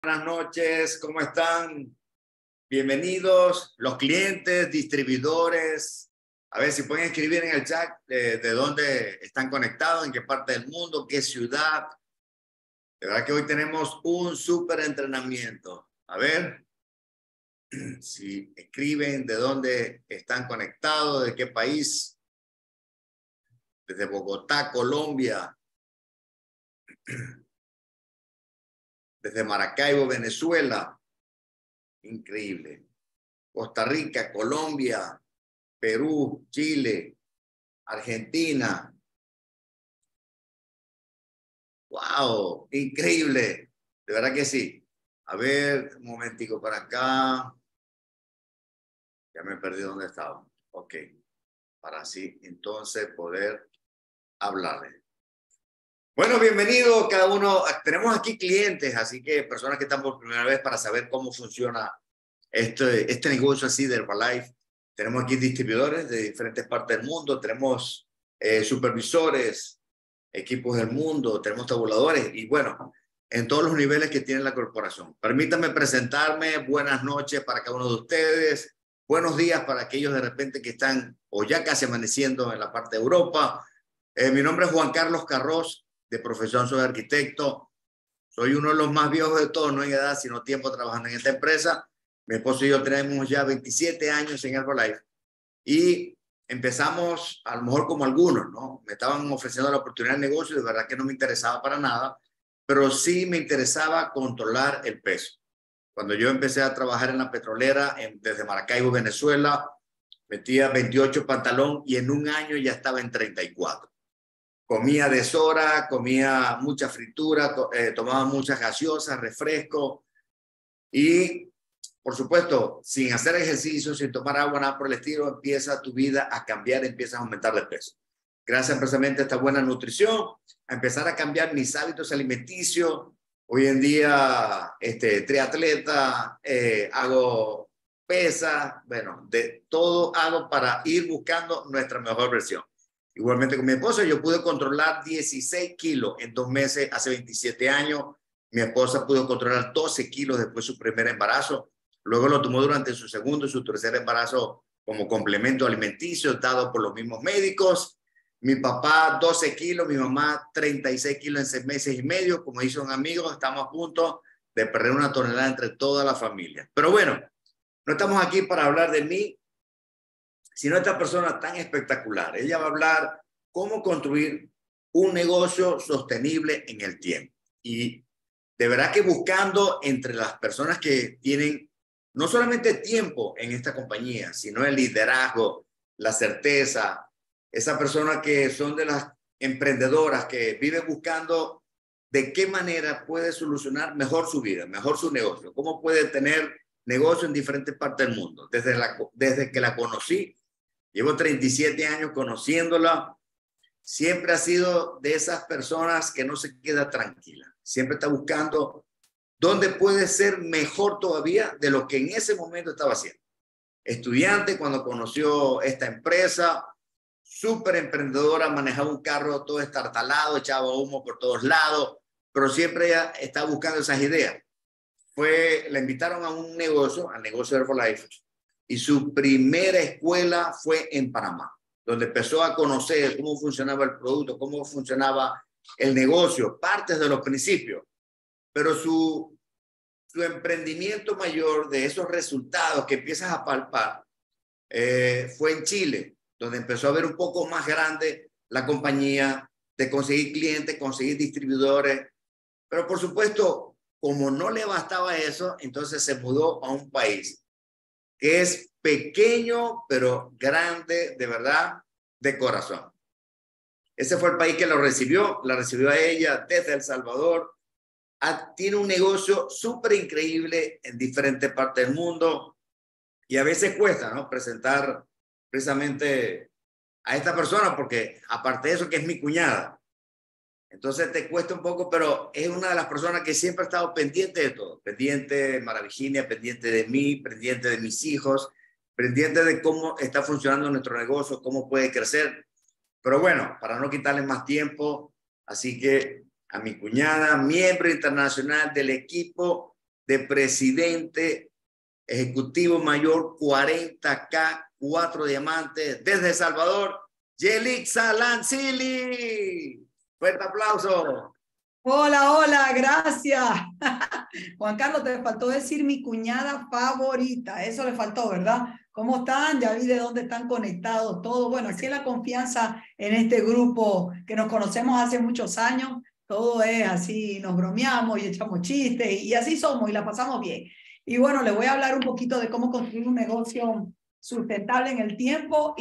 Buenas noches, ¿cómo están? Bienvenidos los clientes, distribuidores. A ver si pueden escribir en el chat de dónde están conectados, en qué parte del mundo, qué ciudad. De verdad que hoy tenemos un súper entrenamiento. A ver si escriben de dónde están conectados, de qué país. Desde Bogotá, Colombia. Desde Maracaibo, Venezuela. Increíble. Costa Rica, Colombia, Perú, Chile, Argentina. ¡Wow! Increíble. De verdad que sí. A ver, un momentico para acá. Ya me perdí dónde estaba. Ok. Para así entonces poder hablarles. Bueno, bienvenido cada uno. Tenemos aquí clientes, así que personas que están por primera vez para saber cómo funciona este negocio así de Herbalife. Tenemos aquí distribuidores de diferentes partes del mundo. Tenemos supervisores, equipos del mundo, tenemos tabuladores y bueno, en todos los niveles que tiene la corporación. Permítanme presentarme. Buenas noches para cada uno de ustedes. Buenos días para aquellos de repente que están o ya casi amaneciendo en la parte de Europa. Mi nombre es Juan Carlos Carros, de profesión soy arquitecto. Soy uno de los más viejos de todos, no en edad, sino tiempo trabajando en esta empresa. Mi esposo y yo tenemos ya 27 años en Herbalife y empezamos a lo mejor como algunos, ¿no? Me estaban ofreciendo la oportunidad de negocio, de verdad que no me interesaba para nada, pero sí me interesaba controlar el peso. Cuando yo empecé a trabajar en la petrolera, desde Maracaibo, Venezuela, metía 28 pantalón y en un año ya estaba en 34. Comía deshora, comía mucha fritura, tomaba muchas gaseosas, refresco y por supuesto, sin hacer ejercicio, sin tomar agua, nada por el estilo, empieza tu vida a cambiar, empiezas a aumentar de peso. Gracias precisamente a esta buena nutrición, a empezar a cambiar mis hábitos alimenticios. Hoy en día, triatleta, hago pesas, bueno, de todo hago para ir buscando nuestra mejor versión. Igualmente con mi esposa, yo pude controlar 16 kilos en 2 meses hace 27 años. Mi esposa pudo controlar 12 kilos después de su primer embarazo. Luego lo tomó durante su segundo y su tercer embarazo como complemento alimenticio dado por los mismos médicos. Mi papá 12 kilos, mi mamá 36 kilos en 6 meses y medio. Como dice un amigo, estamos a punto de perder 1 tonelada entre toda la familia. Pero bueno, no estamos aquí para hablar de mí, sino esta persona tan espectacular. Ella va a hablar cómo construir un negocio sostenible en el tiempo. Y de verdad que buscando entre las personas que tienen no solamente tiempo en esta compañía, sino el liderazgo, la certeza, esas personas que son de las emprendedoras que viven buscando de qué manera puede solucionar mejor su vida, mejor su negocio, cómo puede tener negocio en diferentes partes del mundo. Desde que la conocí, llevo 37 años conociéndola, siempre ha sido de esas personas que no se queda tranquila, siempre está buscando dónde puede ser mejor todavía de lo que en ese momento estaba haciendo. Estudiante, cuando conoció esta empresa, súper emprendedora, manejaba un carro todo estartalado, echaba humo por todos lados, pero siempre ella estaba buscando esas ideas. La invitaron a un negocio, al negocio de Herbalife, y su primera escuela fue en Panamá, donde empezó a conocer cómo funcionaba el producto, cómo funcionaba el negocio, partes de los principios. Pero su emprendimiento mayor de esos resultados que empiezas a palpar fue en Chile, donde empezó a ver un poco más grande la compañía, de conseguir clientes, conseguir distribuidores. Pero por supuesto, como no le bastaba eso, entonces se mudó a un país que es pequeño, pero grande de verdad, de corazón. Ese fue el país que la recibió a ella desde El Salvador. Tiene un negocio súper increíble en diferentes partes del mundo y a veces cuesta, ¿no?, presentar precisamente a esta persona porque aparte de eso que es mi cuñada, entonces te cuesta un poco, pero es una de las personas que siempre ha estado pendiente de todo, pendiente de Mara Virginia, pendiente de mí, pendiente de mis hijos, pendiente de cómo está funcionando nuestro negocio, cómo puede crecer. Pero bueno, para no quitarle más tiempo, así que a mi cuñada, miembro internacional del equipo de presidente ejecutivo mayor, 40K, 4 diamantes, desde El Salvador, Yelixa Lancili. Fuerte aplauso. Hola, hola, gracias. Juan Carlos, te faltó decir mi cuñada favorita. Eso le faltó, ¿verdad? ¿Cómo están? Ya vi de dónde están conectados todos. Bueno, así es la confianza en este grupo que nos conocemos hace muchos años. Todo es así, nos bromeamos y echamos chistes y así somos y la pasamos bien. Y bueno, les voy a hablar un poquito de cómo construir un negocio sustentable en el tiempo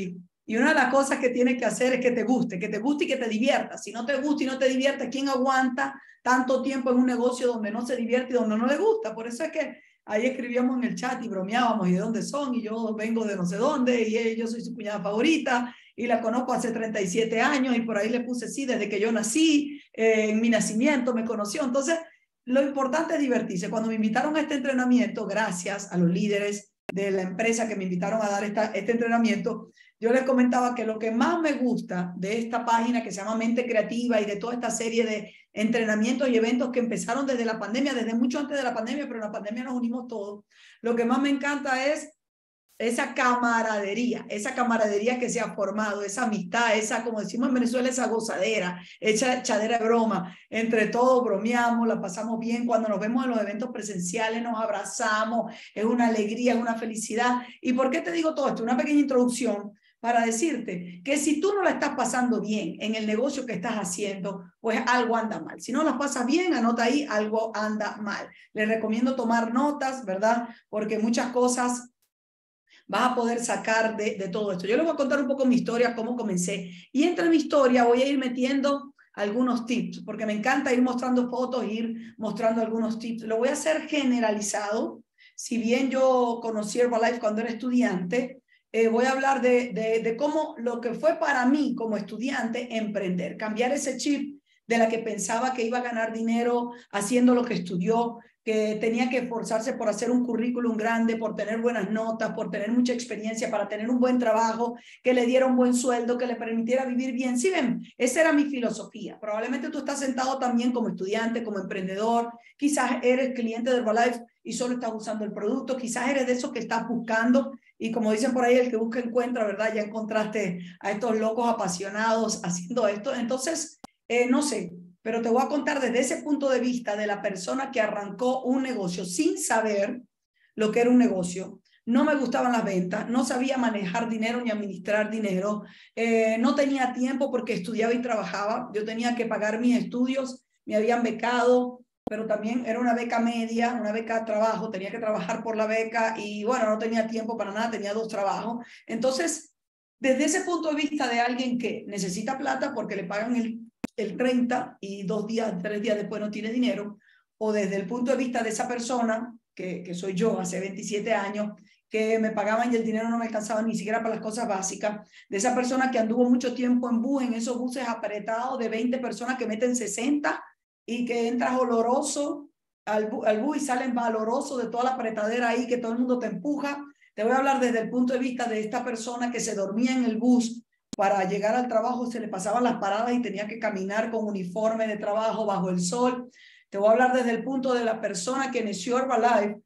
y una de las cosas que tienes que hacer es que te guste y que te diviertas. Si no te gusta y no te diviertes, ¿quién aguanta tanto tiempo en un negocio donde no se divierte y donde no le gusta? Por eso es que ahí escribíamos en el chat y bromeábamos y de dónde son y yo vengo de no sé dónde y yo soy su cuñada favorita y la conozco hace 37 años y por ahí le puse sí desde que yo nací, en mi nacimiento me conoció. Entonces, lo importante es divertirse. Cuando me invitaron a este entrenamiento, gracias a los líderes de la empresa que me invitaron a dar este entrenamiento, yo les comentaba que lo que más me gusta de esta página que se llama Mente Creativa y de toda esta serie de entrenamientos y eventos que empezaron desde la pandemia, desde mucho antes de la pandemia, pero en la pandemia nos unimos todos. Lo que más me encanta es esa camaradería que se ha formado, esa amistad, esa, como decimos en Venezuela, esa gozadera, esa echadera de broma. Entre todos bromeamos, la pasamos bien. Cuando nos vemos en los eventos presenciales, nos abrazamos, es una alegría, es una felicidad. ¿Y por qué te digo todo esto? Una pequeña introducción para decirte que si tú no la estás pasando bien en el negocio que estás haciendo, pues algo anda mal. Si no la pasas bien, anota ahí, algo anda mal. Les recomiendo tomar notas, ¿verdad? Porque muchas cosas vas a poder sacar de todo esto. Yo les voy a contar un poco mi historia, cómo comencé. Y entre mi historia voy a ir metiendo algunos tips, porque me encanta ir mostrando fotos, ir mostrando algunos tips. Lo voy a hacer generalizado. Si bien yo conocí Herbalife cuando era estudiante, voy a hablar de cómo lo que fue para mí como estudiante emprender, cambiar ese chip de la que pensaba que iba a ganar dinero haciendo lo que estudió, que tenía que esforzarse por hacer un currículum grande, por tener buenas notas, por tener mucha experiencia, para tener un buen trabajo, que le diera un buen sueldo, que le permitiera vivir bien. ¿Sí ven? Esa era mi filosofía. Probablemente tú estás sentado también como estudiante, como emprendedor, quizás eres cliente de Herbalife y solo estás usando el producto, quizás eres de esos que estás buscando y como dicen por ahí, el que busca encuentra, ¿verdad? Ya encontraste a estos locos apasionados haciendo esto. Entonces, no sé, pero te voy a contar desde ese punto de vista de la persona que arrancó un negocio sin saber lo que era un negocio. No me gustaban las ventas, no sabía manejar dinero ni administrar dinero, no tenía tiempo porque estudiaba y trabajaba, yo tenía que pagar mis estudios, me habían becado, pero también era una beca media, una beca de trabajo, tenía que trabajar por la beca y bueno, no tenía tiempo para nada, tenía 2 trabajos. Entonces, desde ese punto de vista de alguien que necesita plata porque le pagan el 30 y 2 días, 3 días después no tiene dinero, o desde el punto de vista de esa persona, que soy yo hace 27 años, que me pagaban y el dinero no me alcanzaba ni siquiera para las cosas básicas, de esa persona que anduvo mucho tiempo en bus, en esos buses apretados de 20 personas que meten 60 y que entras oloroso al bus y salen valoroso de toda la apretadera ahí, que todo el mundo te empuja. Te voy a hablar desde el punto de vista de esta persona que se dormía en el bus para llegar al trabajo, se le pasaban las paradas y tenía que caminar con uniforme de trabajo bajo el sol. Te voy a hablar desde el punto de la persona que inició Herbalife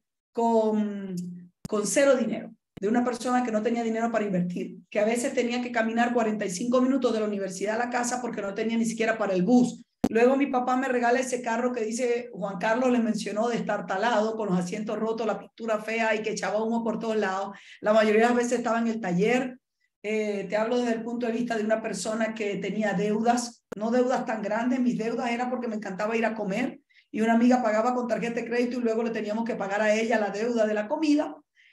con 0 dinero, de una persona que no tenía dinero para invertir, que a veces tenía que caminar 45 minutos de la universidad a la casa porque no tenía ni siquiera para el bus. Luego mi papá me regala ese carro que dice, Juan Carlos le mencionó, de estar talado, con los asientos rotos, la pintura fea y que echaba humo por todos lados. La mayoría de las veces estaba en el taller. Te hablo desde el punto de vista de una persona que tenía deudas, no deudas tan grandes. Mis deudas eran porque me encantaba ir a comer y una amiga pagaba con tarjeta de crédito y luego le teníamos que pagar a ella la deuda de la comida.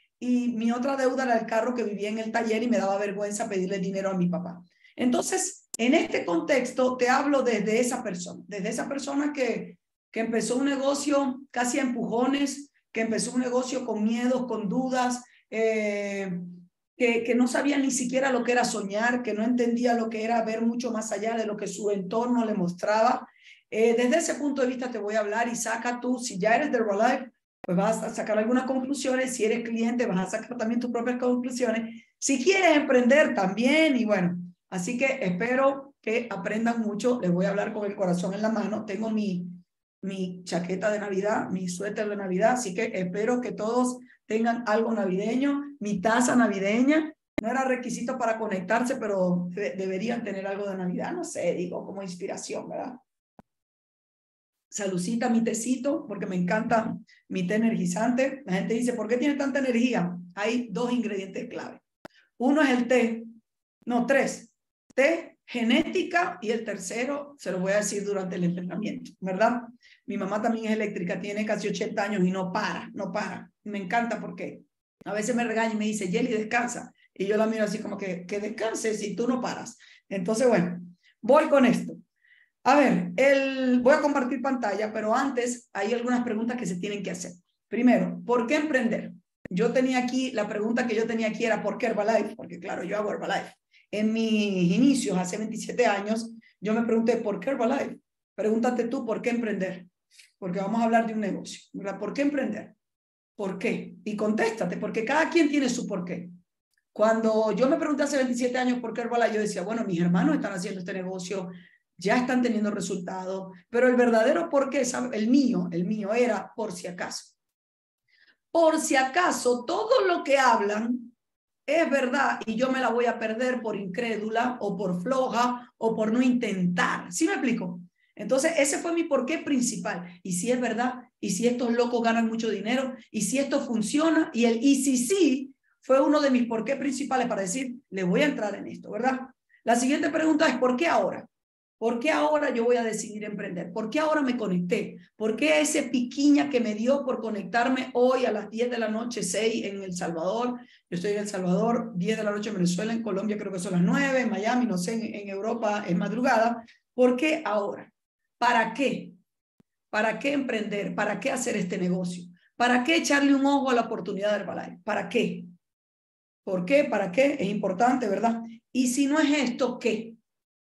Y mi otra deuda era el carro que vivía en el taller y me daba vergüenza pedirle dinero a mi papá. Entonces, en este contexto te hablo desde esa persona que empezó un negocio casi a empujones, que empezó un negocio con miedos, con dudas, que no sabía ni siquiera lo que era soñar, que no entendía lo que era ver mucho más allá de lo que su entorno le mostraba. Desde ese punto de vista te voy a hablar y saca tú, si ya eres de Herbalife, pues vas a sacar algunas conclusiones. Si eres cliente, vas a sacar también tus propias conclusiones. Si quieres emprender también, y bueno, así que espero que aprendan mucho. Les voy a hablar con el corazón en la mano. Tengo mi mi chaqueta de Navidad, mi suéter de Navidad, así que espero que todos tengan algo navideño, mi taza navideña. No era requisito para conectarse, pero deberían tener algo de Navidad, no sé, digo, como inspiración, ¿verdad? Salucita, mi tecito, porque me encanta mi té energizante. La gente dice, ¿por qué tiene tanta energía? Hay 2 ingredientes clave. Uno es el té, no 3, té, genética, y el tercero se lo voy a decir durante el entrenamiento, ¿verdad? Mi mamá también es eléctrica, tiene casi 80 años y no para. Me encanta porque a veces me regaña y me dice, Yeli, descansa. Y yo la miro así como que descanses si tú no paras. Entonces, bueno, voy con esto. A ver, voy a compartir pantalla, pero antes hay algunas preguntas que se tienen que hacer. Primero, ¿por qué emprender? Yo tenía aquí, la pregunta que yo tenía aquí era ¿por qué Herbalife? Porque claro, yo hago Herbalife. En mis inicios, hace 27 años, yo me pregunté ¿por qué Herbalife? Pregúntate tú, ¿por qué emprender? Porque vamos a hablar de un negocio, ¿verdad? ¿Por qué emprender? ¿Por qué? Y contéstate, porque cada quien tiene su por qué. Cuando yo me pregunté hace 27 años por qué Herbalife, yo decía, bueno, mis hermanos están haciendo este negocio, ya están teniendo resultados, pero el verdadero por qué, el mío era por si acaso. Por si acaso, todo lo que hablan es verdad y yo me la voy a perder por incrédula o por floja o por no intentar. ¿Sí me explico? Entonces, ese fue mi porqué principal. Y si es verdad, y si estos locos ganan mucho dinero, y si esto funciona, y si sí, fue uno de mis porqué principales para decir, le voy a entrar en esto, ¿verdad? La siguiente pregunta es, ¿por qué ahora? ¿Por qué ahora yo voy a decidir emprender? ¿Por qué ahora me conecté? ¿Por qué ese piquiña que me dio por conectarme hoy a las 10 de la noche, 6 en El Salvador? Yo estoy en El Salvador, 10 de la noche en Venezuela, en Colombia creo que son las 9, en Miami, no sé, en Europa es madrugada. ¿Por qué ahora? ¿Para qué? ¿Para qué emprender? ¿Para qué hacer este negocio? ¿Para qué echarle un ojo a la oportunidad de Herbalife? ¿Para qué? ¿Por qué? ¿Para qué? Es importante, ¿verdad? Y si no es esto, ¿qué?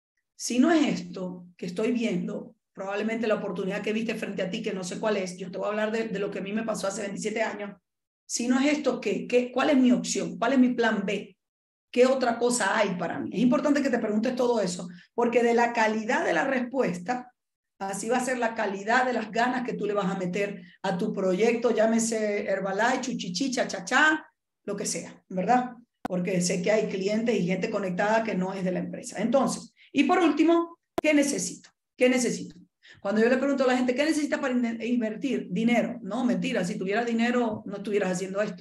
Si no es esto que estoy viendo, probablemente la oportunidad que viste frente a ti, que no sé cuál es, yo te voy a hablar de lo que a mí me pasó hace 27 años. Si no es esto, ¿qué? ¿Cuál es mi opción? ¿Cuál es mi plan B? ¿Qué otra cosa hay para mí? Es importante que te preguntes todo eso, porque de la calidad de la respuesta, así va a ser la calidad de las ganas que tú le vas a meter a tu proyecto, llámese Herbalife, Chuchichi, Chachachá, lo que sea, ¿verdad? Porque sé que hay clientes y gente conectada que no es de la empresa. Entonces, y por último, ¿qué necesito? ¿Qué necesito? Cuando yo le pregunto a la gente, ¿qué necesitas para invertir? Dinero. No, mentira, si tuvieras dinero, no estuvieras haciendo esto.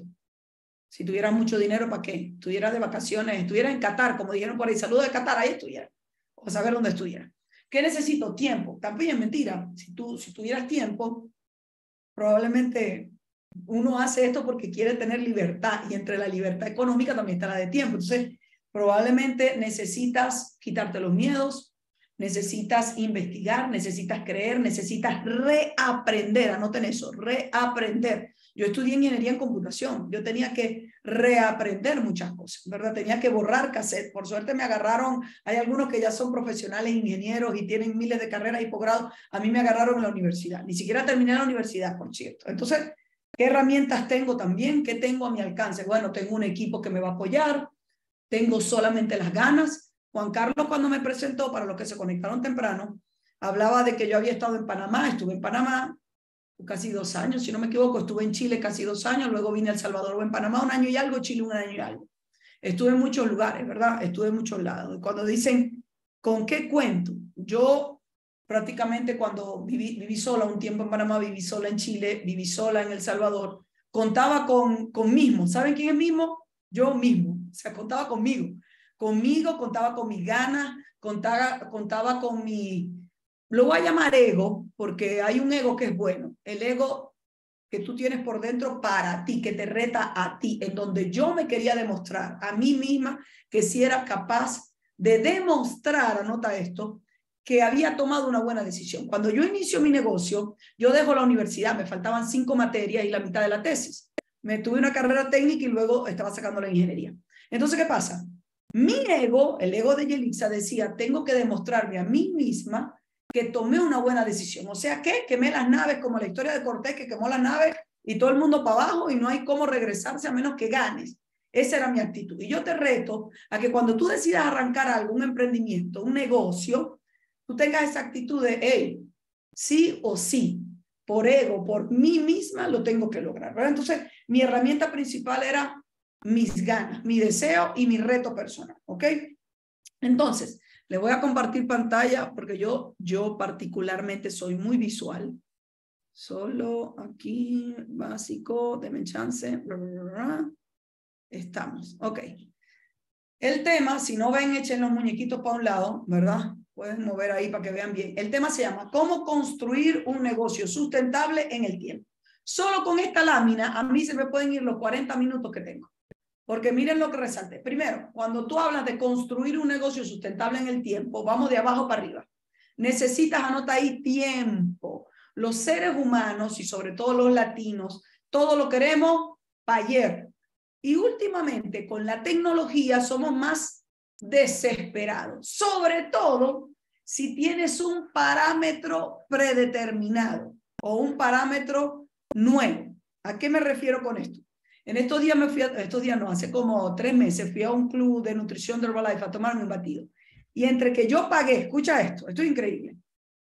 Si tuvieras mucho dinero, ¿para qué? Estuvieras de vacaciones, estuvieras en Qatar, como dijeron por ahí, saludos de Qatar, ahí estuviera. O saber dónde estuviera. ¿Qué necesito? Tiempo. También es mentira. Si tuvieras tiempo, probablemente uno hace esto porque quiere tener libertad, y entre la libertad económica también está la de tiempo. Entonces, probablemente necesitas quitarte los miedos, necesitas investigar, necesitas creer, necesitas reaprender. Anoten eso, reaprender. Yo estudié ingeniería en computación, yo tenía que reaprender muchas cosas, ¿verdad? Tenía que borrar cassette. Por suerte me agarraron, hay algunos que ya son profesionales, ingenieros y tienen miles de carreras y posgrados. A mí me agarraron en la universidad, ni siquiera terminé la universidad, por cierto. Entonces, ¿qué herramientas tengo también? ¿Qué tengo a mi alcance? Bueno, tengo un equipo que me va a apoyar, tengo solamente las ganas. Juan Carlos, cuando me presentó, para los que se conectaron temprano, hablaba de que yo había estado en Panamá, estuve en Panamá casi 2 años, si no me equivoco, estuve en Chile casi 2 años, luego vine a El Salvador o en Panamá 1 año y algo, Chile 1 año y algo. Estuve en muchos lugares, ¿verdad? Estuve en muchos lados. Cuando dicen, ¿con qué cuento? Yo prácticamente cuando viví sola un tiempo en Panamá, viví sola en Chile, viví sola en El Salvador, contaba con mismo. ¿Saben quién es mismo? Yo mismo. O sea, contaba conmigo, contaba con mis ganas, contaba con mi, lo voy a llamar ego, porque hay un ego que es bueno, el ego que tú tienes por dentro para ti, que te reta a ti, en donde yo me quería demostrar a mí misma que si era capaz de demostrar, anota esto, que había tomado una buena decisión. Cuando yo inicio mi negocio, yo dejo la universidad, me faltaban 5 materias y la mitad de la tesis. Me tuve una carrera técnica y luego estaba sacando la ingeniería. Entonces, ¿qué pasa? Mi ego, el ego de Yelixa, decía, tengo que demostrarme a mí misma que tomé una buena decisión. O sea, que quemé las naves, como la historia de Cortés, que quemó las naves y todo el mundo para abajo y no hay cómo regresarse a menos que ganes. Esa era mi actitud. Y yo te reto a que cuando tú decidas arrancar algo, un emprendimiento, un negocio, tú tengas esa actitud de, hey, sí o sí. por ego, por mí misma, lo tengo que lograr, ¿verdad? Entonces, mi herramienta principal era mis ganas, mi deseo y mi reto personal, ¿ok? Entonces, le voy a compartir pantalla porque yo particularmente soy muy visual. Solo aquí, básico, denme chance. Estamos, ok. El tema, si no ven, echen los muñequitos para un lado, ¿verdad? Pueden mover ahí para que vean bien. El tema se llama ¿Cómo construir un negocio sustentable en el tiempo? Solo con esta lámina, a mí se me pueden ir los 40 minutos que tengo. Porque miren lo que resalté. Primero, cuando tú hablas de construir un negocio sustentable en el tiempo, vamos de abajo para arriba. Necesitas, anota ahí, tiempo. Los seres humanos y sobre todo los latinos, todo lo queremos para ayer. Y últimamente con la tecnología somos más desesperados. Sobre todo si tienes un parámetro predeterminado o un parámetro nuevo. ¿A qué me refiero con esto? En estos días hace como 3 meses fui a un club de nutrición de Herbalife a tomarme un batido. Y entre que yo pagué, escucha esto es increíble,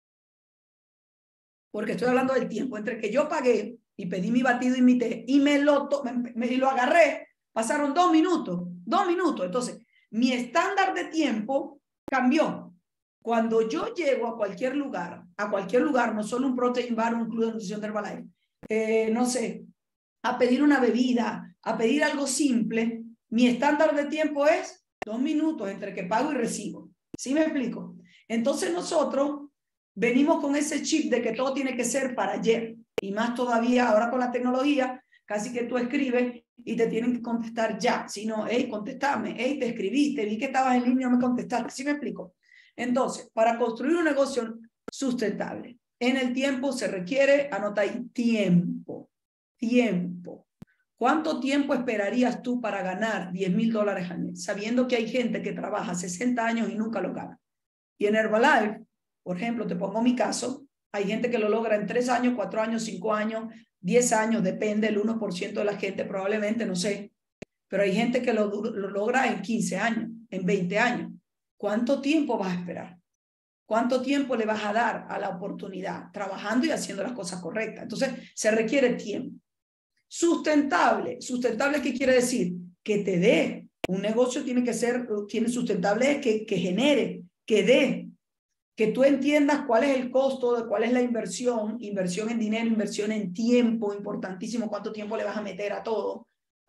porque estoy hablando del tiempo, entre que yo pagué y pedí mi batido y mi té y me lo agarré, pasaron 2 minutos, 2 minutos. Entonces, mi estándar de tiempo cambió. Cuando yo llego a cualquier lugar, no solo un protein bar, un club de nutrición de Herbalife, no sé, a pedir una bebida, a pedir algo simple, mi estándar de tiempo es 2 minutos entre que pago y recibo. ¿Sí me explico? Entonces nosotros venimos con ese chip de que todo tiene que ser para ayer. Y más todavía ahora con la tecnología, casi que tú escribes y te tienen que contestar ya. Si no, hey, contestame, hey, te escribí, te vi que estabas en línea, no me contestaste. ¿Sí me explico? Entonces, para construir un negocio sustentable en el tiempo se requiere, anota ahí, tiempo. Tiempo. ¿Cuánto tiempo esperarías tú para ganar $10,000 al mes? Sabiendo que hay gente que trabaja 60 años y nunca lo gana. Y en Herbalife, por ejemplo, te pongo mi caso, hay gente que lo logra en 3 años, 4 años, 5 años, 10 años, depende, el 1% de la gente probablemente, no sé. Pero hay gente que lo logra en 15 años, en 20 años. ¿Cuánto tiempo vas a esperar? ¿Cuánto tiempo le vas a dar a la oportunidad? Trabajando y haciendo las cosas correctas. Entonces, se requiere tiempo. Sustentable. ¿Sustentable qué quiere decir? Que te dé. Un negocio tiene que ser, tiene sustentable que genere, que dé. Que tú entiendas cuál es el costo, cuál es la inversión en dinero, inversión en tiempo, importantísimo, cuánto tiempo le vas a meter a todo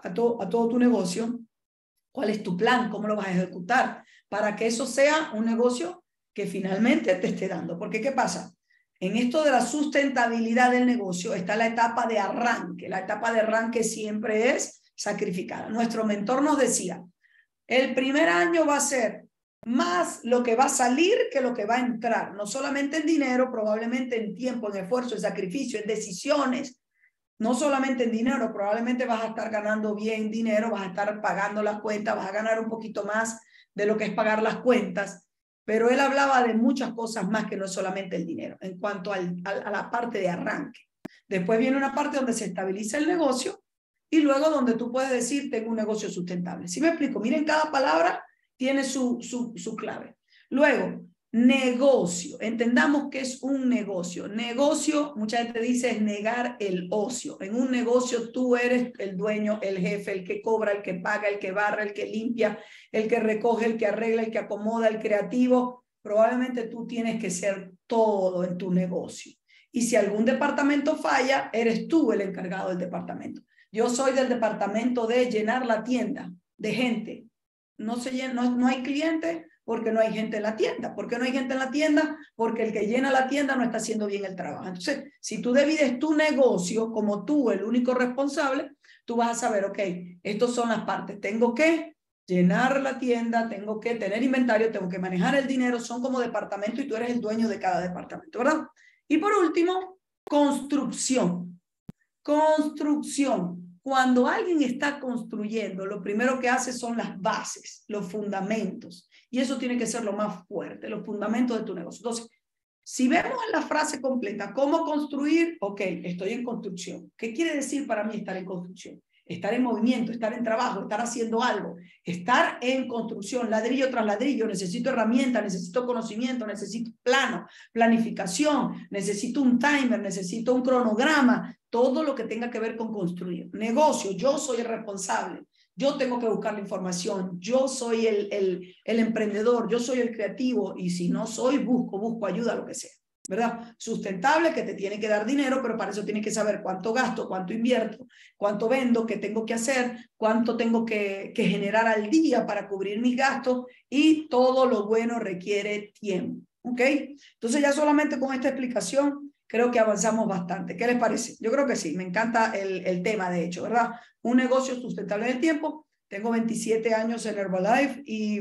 tu negocio, cuál es tu plan, cómo lo vas a ejecutar, para que eso sea un negocio que finalmente te esté dando. Porque ¿qué pasa? En esto de la sustentabilidad del negocio está la etapa de arranque. La etapa de arranque siempre es sacrificada. Nuestro mentor nos decía, el primer año va a ser más lo que va a salir que lo que va a entrar. No solamente en dinero, probablemente en tiempo, en esfuerzo, en sacrificio, en decisiones. No solamente en dinero, probablemente vas a estar ganando bien dinero, vas a estar pagando las cuentas, vas a ganar un poquito más de lo que es pagar las cuentas. Pero él hablaba de muchas cosas más que no solamente el dinero, en cuanto a la parte de arranque. Después viene una parte donde se estabiliza el negocio y luego donde tú puedes decir, tengo un negocio sustentable. ¿Sí me explico? Miren, cada palabra tiene su clave. Luego, negocio. Entendamos que es un negocio. Negocio, mucha gente dice, es negar el ocio. En un negocio tú eres el dueño, el jefe, el que cobra, el que paga, el que barra, el que limpia, el que recoge, el que arregla, el que acomoda, el creativo. Probablemente tú tienes que ser todo en tu negocio. Y si algún departamento falla, eres tú el encargado del departamento. Yo soy del departamento de llenar la tienda de gente. No hay clientes porque no hay gente en la tienda. ¿Por qué no hay gente en la tienda? Porque el que llena la tienda no está haciendo bien el trabajo. Entonces, si tú divides tu negocio como tú, el único responsable, tú vas a saber, ok, estas son las partes. Tengo que llenar la tienda, tengo que tener inventario, tengo que manejar el dinero. Son como departamentos y tú eres el dueño de cada departamento, ¿verdad? Y por último, construcción. Construcción. Cuando alguien está construyendo, lo primero que hace son las bases, los fundamentos. Y eso tiene que ser lo más fuerte, los fundamentos de tu negocio. Entonces, si vemos la frase completa, ¿cómo construir? Ok, estoy en construcción. ¿Qué quiere decir para mí estar en construcción? estar en movimiento, estar en trabajo, estar haciendo algo, estar en construcción, ladrillo tras ladrillo. Necesito herramientas, necesito conocimiento, necesito plano, planificación, necesito un timer, necesito un cronograma, todo lo que tenga que ver con construir. Negocio, yo soy el responsable. Yo tengo que buscar la información, yo soy el emprendedor, yo soy el creativo, y si no soy, busco ayuda, lo que sea, ¿verdad? Sustentable, que te tiene que dar dinero, pero para eso tienes que saber cuánto gasto, cuánto invierto, cuánto vendo, qué tengo que hacer, cuánto tengo que generar al día para cubrir mis gastos, y todo lo bueno requiere tiempo, ¿ok? Entonces ya solamente con esta explicación creo que avanzamos bastante. ¿Qué les parece? Yo creo que sí, me encanta el tema, de hecho, ¿verdad? Un negocio sustentable en el tiempo. Tengo 27 años en Herbalife y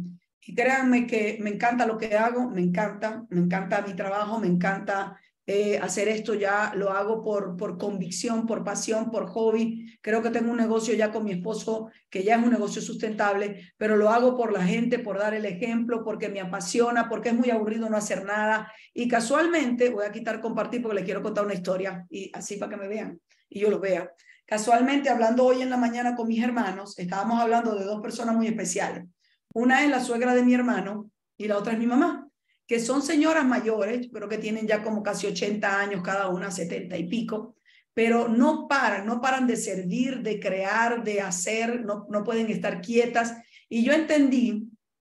créanme que me encanta lo que hago, me encanta mi trabajo, me encanta hacer esto. Ya lo hago por convicción, por pasión, por hobby. Creo que tengo un negocio ya con mi esposo que ya es un negocio sustentable, pero lo hago por la gente, por dar el ejemplo, porque me apasiona, porque es muy aburrido no hacer nada. Y casualmente, voy a quitar compartir porque les quiero contar una historia, y así para que me vean y yo lo vea. Casualmente, hablando hoy en la mañana con mis hermanos, estábamos hablando de dos personas muy especiales. Una es la suegra de mi hermano y la otra es mi mamá, que son señoras mayores, pero que tienen ya como casi 80 años cada una, 70 y pico, pero no paran de servir, de crear, de hacer, no pueden estar quietas. Y yo entendí,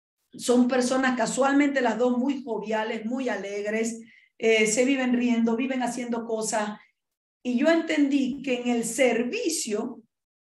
son personas casualmente las dos muy joviales, muy alegres, se viven riendo, viven haciendo cosas. Y yo entendí que en el servicio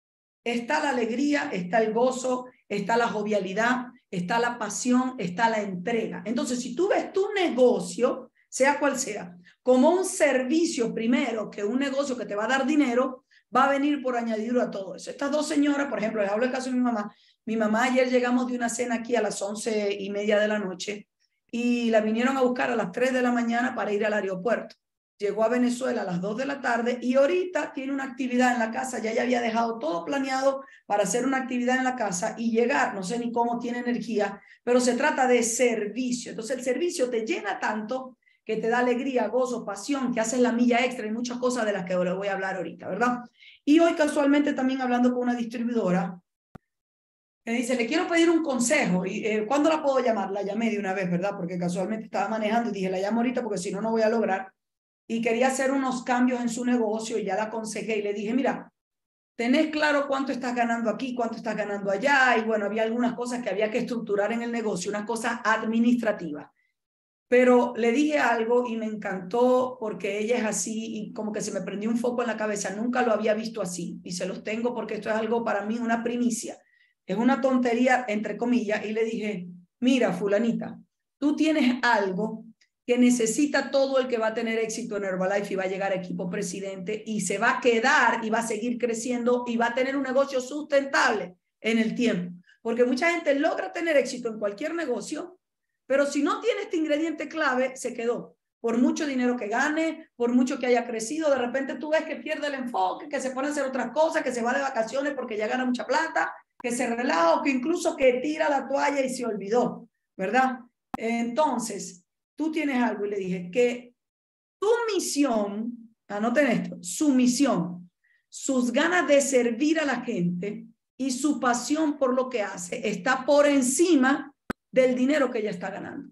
está la alegría, está el gozo, está la jovialidad, está la pasión, está la entrega. Entonces, si tú ves tu negocio, sea cual sea, como un servicio primero que un negocio que te va a dar dinero, va a venir por añadidura a todo eso. Estas dos señoras, por ejemplo, les hablo del caso de mi mamá. Mi mamá, ayer llegamos de una cena aquí a las 11:30 de la noche y la vinieron a buscar a las 3 de la mañana para ir al aeropuerto. Llegó a Venezuela a las 2 de la tarde y ahorita tiene una actividad en la casa. Ya había dejado todo planeado para hacer una actividad en la casa y llegar, no sé ni cómo tiene energía, pero se trata de servicio. Entonces el servicio te llena tanto que te da alegría, gozo, pasión, que haces la milla extra y muchas cosas de las que les voy a hablar ahorita, ¿verdad? Y hoy casualmente también hablando con una distribuidora, me dice, le quiero pedir un consejo. Y ¿cuándo la puedo llamar? La llamé de una vez, ¿verdad? Porque casualmente estaba manejando y dije, la llamo ahorita porque si no, no voy a lograr. Y quería hacer unos cambios en su negocio y ya la aconsejé y le dije, mira, ¿tenés claro cuánto estás ganando aquí, cuánto estás ganando allá? Y bueno, había algunas cosas que había que estructurar en el negocio, unas cosas administrativas. Pero le dije algo y me encantó porque ella es así y como que se me prendió un foco en la cabeza. Nunca lo había visto así y se los tengo porque esto es algo para mí, una primicia. Es una tontería, entre comillas, y le dije, mira, fulanita, tú tienes algo que necesita todo el que va a tener éxito en Herbalife y va a llegar a equipo presidente y se va a quedar y va a seguir creciendo y va a tener un negocio sustentable en el tiempo. Porque mucha gente logra tener éxito en cualquier negocio, pero si no tiene este ingrediente clave, se quedó. Por mucho dinero que gane, por mucho que haya crecido, de repente tú ves que pierde el enfoque, que se pone a hacer otras cosas, que se va de vacaciones porque ya gana mucha plata, que se relaja o que incluso que tira la toalla y se olvidó, ¿verdad? Entonces, tú tienes algo y le dije que tu misión, anoten esto, su misión, sus ganas de servir a la gente y su pasión por lo que hace está por encima del dinero que ella está ganando.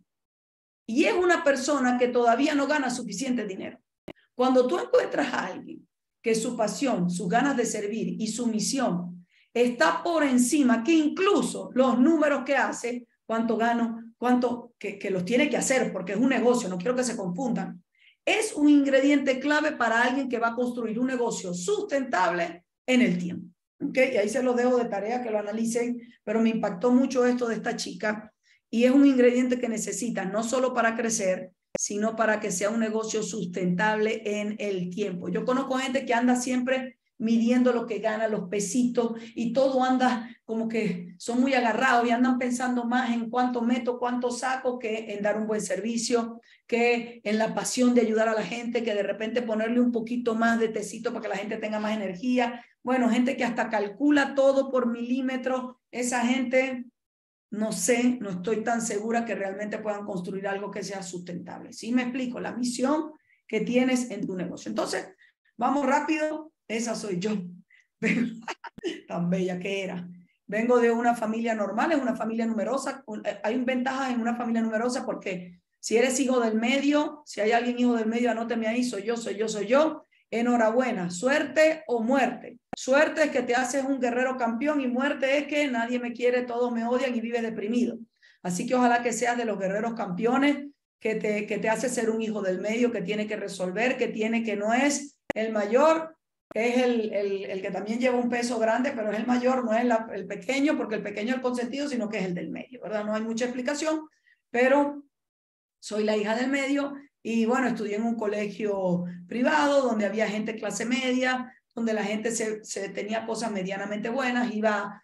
Y es una persona que todavía no gana suficiente dinero. Cuando tú encuentras a alguien que su pasión, sus ganas de servir y su misión está por encima, que incluso los números que hace, cuánto gano, cuánto que los tiene que hacer, porque es un negocio, no quiero que se confundan, es un ingrediente clave para alguien que va a construir un negocio sustentable en el tiempo. ¿Okay? Y ahí se los dejo de tarea que lo analicen, pero me impactó mucho esto de esta chica y es un ingrediente que necesitan no solo para crecer, sino para que sea un negocio sustentable en el tiempo. Yo conozco gente que anda siempre midiendo lo que gana, los pesitos, y todo anda como que son muy agarrados y andan pensando más en cuánto meto, cuánto saco, que en dar un buen servicio, que en la pasión de ayudar a la gente, que de repente ponerle un poquito más de tecito para que la gente tenga más energía. Bueno, gente que hasta calcula todo por milímetros, esa gente, no sé, no estoy tan segura que realmente puedan construir algo que sea sustentable. ¿Sí me explico? La misión que tienes en tu negocio. Entonces, vamos rápido. Esa soy yo. Tan bella que era. Vengo de una familia normal, es una familia numerosa. Hay ventajas en una familia numerosa porque si eres hijo del medio, si hay alguien hijo del medio, anóteme ahí, soy yo, soy yo, soy yo. Enhorabuena, suerte o muerte. Suerte es que te haces un guerrero campeón y muerte es que nadie me quiere, todos me odian y vives deprimido. Así que ojalá que seas de los guerreros campeones, que te hace ser un hijo del medio, que tiene que resolver, que no es el mayor, es el que también lleva un peso grande, pero es el mayor, no es el pequeño, porque el pequeño es el consentido, sino que es el del medio, ¿verdad? No hay mucha explicación, pero soy la hija del medio y bueno, estudié en un colegio privado donde había gente clase media, donde la gente se tenía cosas medianamente buenas, iba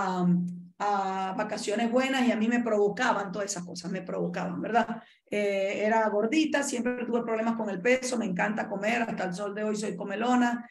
a vacaciones buenas y a mí me provocaban todas esas cosas, me provocaban, ¿verdad? Era gordita, siempre tuve problemas con el peso, me encanta comer, hasta el sol de hoy soy comelona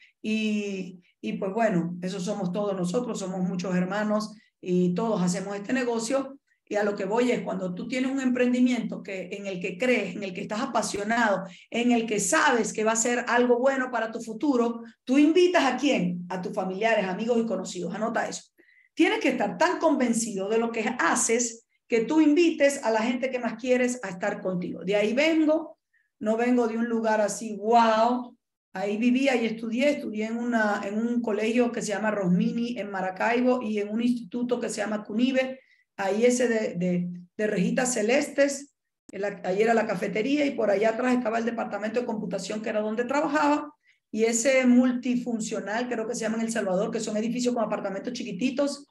y pues bueno, eso somos todos nosotros, somos muchos hermanos y todos hacemos este negocio. Y a lo que voy es cuando tú tienes un emprendimiento en el que crees, en el que estás apasionado, en el que sabes que va a ser algo bueno para tu futuro, tú invitas ¿a quién? A tus familiares, amigos y conocidos. Anota eso. Tienes que estar tan convencido de lo que haces que tú invites a la gente que más quieres a estar contigo. De ahí vengo, no vengo de un lugar así, wow. Ahí vivía y estudié en un colegio que se llama Rosmini en Maracaibo y en un instituto que se llama CUNIVE. Ahí ese de rejitas celestes, ahí era la cafetería y por allá atrás estaba el departamento de computación que era donde trabajaba y ese multifuncional, creo que se llama en El Salvador, que son edificios con apartamentos chiquititos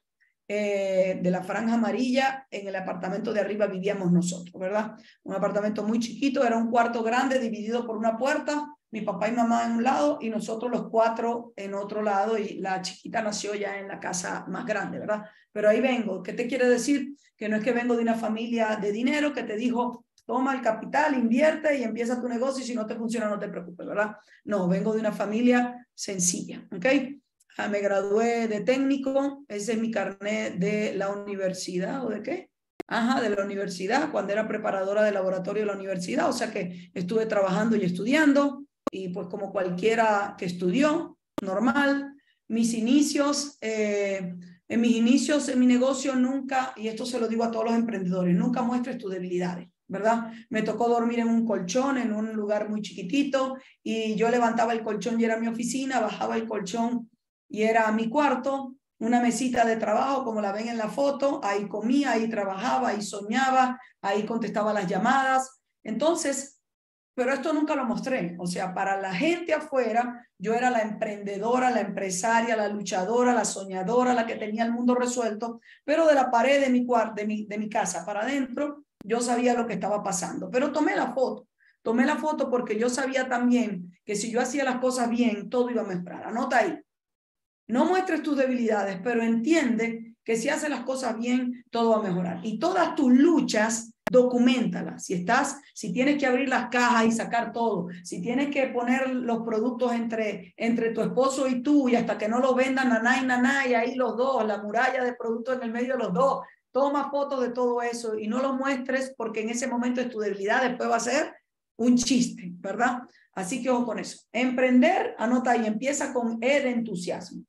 de la franja amarilla, en el apartamento de arriba vivíamos nosotros, ¿verdad? Un apartamento muy chiquito, era un cuarto grande dividido por una puerta, mi papá y mamá en un lado y nosotros los cuatro en otro lado y la chiquita nació ya en la casa más grande, ¿verdad? Pero ahí vengo. ¿Qué te quiere decir? Que no es que vengo de una familia de dinero que te dijo, toma el capital, invierte y empieza tu negocio y si no te funciona no te preocupes, ¿verdad? No, vengo de una familia sencilla, ¿ok? Me gradué de técnico, ese es mi carnet de la universidad, ¿o de qué? Ajá, de la universidad, cuando era preparadora de laboratorio de la universidad, o sea que estuve trabajando y estudiando, y pues como cualquiera que estudió, normal, mis inicios, en mi negocio nunca, y esto se lo digo a todos los emprendedores, nunca muestres tus debilidades, ¿verdad? Me tocó dormir en un colchón, en un lugar muy chiquitito, y yo levantaba el colchón y era mi oficina, bajaba el colchón y era mi cuarto, una mesita de trabajo como la ven en la foto, ahí comía, ahí trabajaba, ahí soñaba, ahí contestaba las llamadas. Entonces, pero esto nunca lo mostré, o sea, para la gente afuera, yo era la emprendedora, la empresaria, la luchadora, la soñadora, la que tenía el mundo resuelto, pero de la pared de mi cuarto, de mi casa para adentro, yo sabía lo que estaba pasando, pero tomé la foto porque yo sabía también que si yo hacía las cosas bien, todo iba a mejorar. Anota ahí. No muestres tus debilidades, pero entiende que si haces las cosas bien, todo va a mejorar. Y todas tus luchas, documéntalas. Si tienes que abrir las cajas y sacar todo, si tienes que poner los productos entre tu esposo y tú y hasta que no lo vendan naná y ahí los dos, la muralla de productos en el medio de los dos, toma fotos de todo eso y no lo muestres porque en ese momento es tu debilidad, después va a ser un chiste, ¿verdad? Así que ojo con eso. Emprender, anota ahí, empieza con E de entusiasmo,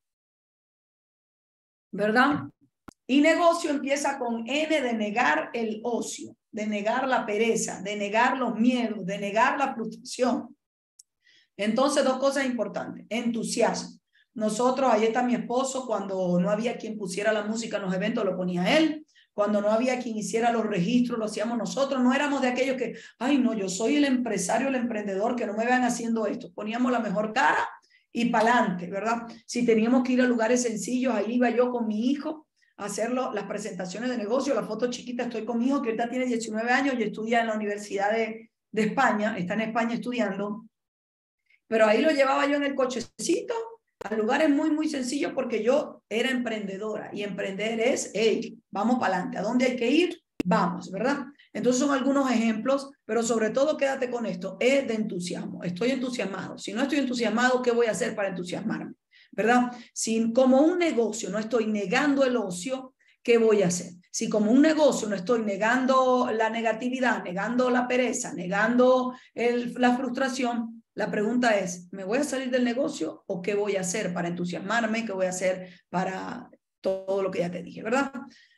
¿verdad? Y negocio empieza con N de negar el ocio, de negar la pereza, de negar los miedos, de negar la frustración. Entonces, dos cosas importantes. Entusiasmo. Nosotros, ahí está mi esposo, cuando no había quien pusiera la música en los eventos, lo ponía él. Cuando no había quien hiciera los registros, lo hacíamos nosotros. No éramos de aquellos que, ay, no, yo soy el empresario, el emprendedor, que no me vean haciendo esto. Poníamos la mejor cara y para adelante, ¿verdad? Si teníamos que ir a lugares sencillos, ahí iba yo con mi hijo a hacer las presentaciones de negocio, la foto chiquita, estoy con mi hijo que ahorita tiene 19 años y estudia en la Universidad de España, está en España estudiando, pero ahí lo llevaba yo en el cochecito a lugares muy, muy sencillos porque yo era emprendedora y emprender es, hey, vamos para adelante, ¿a dónde hay que ir? Vamos, ¿verdad? Entonces son algunos ejemplos, pero sobre todo quédate con esto, es de entusiasmo, estoy entusiasmado. Si no estoy entusiasmado, ¿qué voy a hacer para entusiasmarme? ¿Verdad? Si como un negocio no estoy negando el ocio, ¿qué voy a hacer? Si como un negocio no estoy negando la negatividad, negando la pereza, negando la frustración, La pregunta es, ¿me voy a salir del negocio o qué voy a hacer para entusiasmarme? ¿Qué voy a hacer para todo lo que ya te dije, verdad?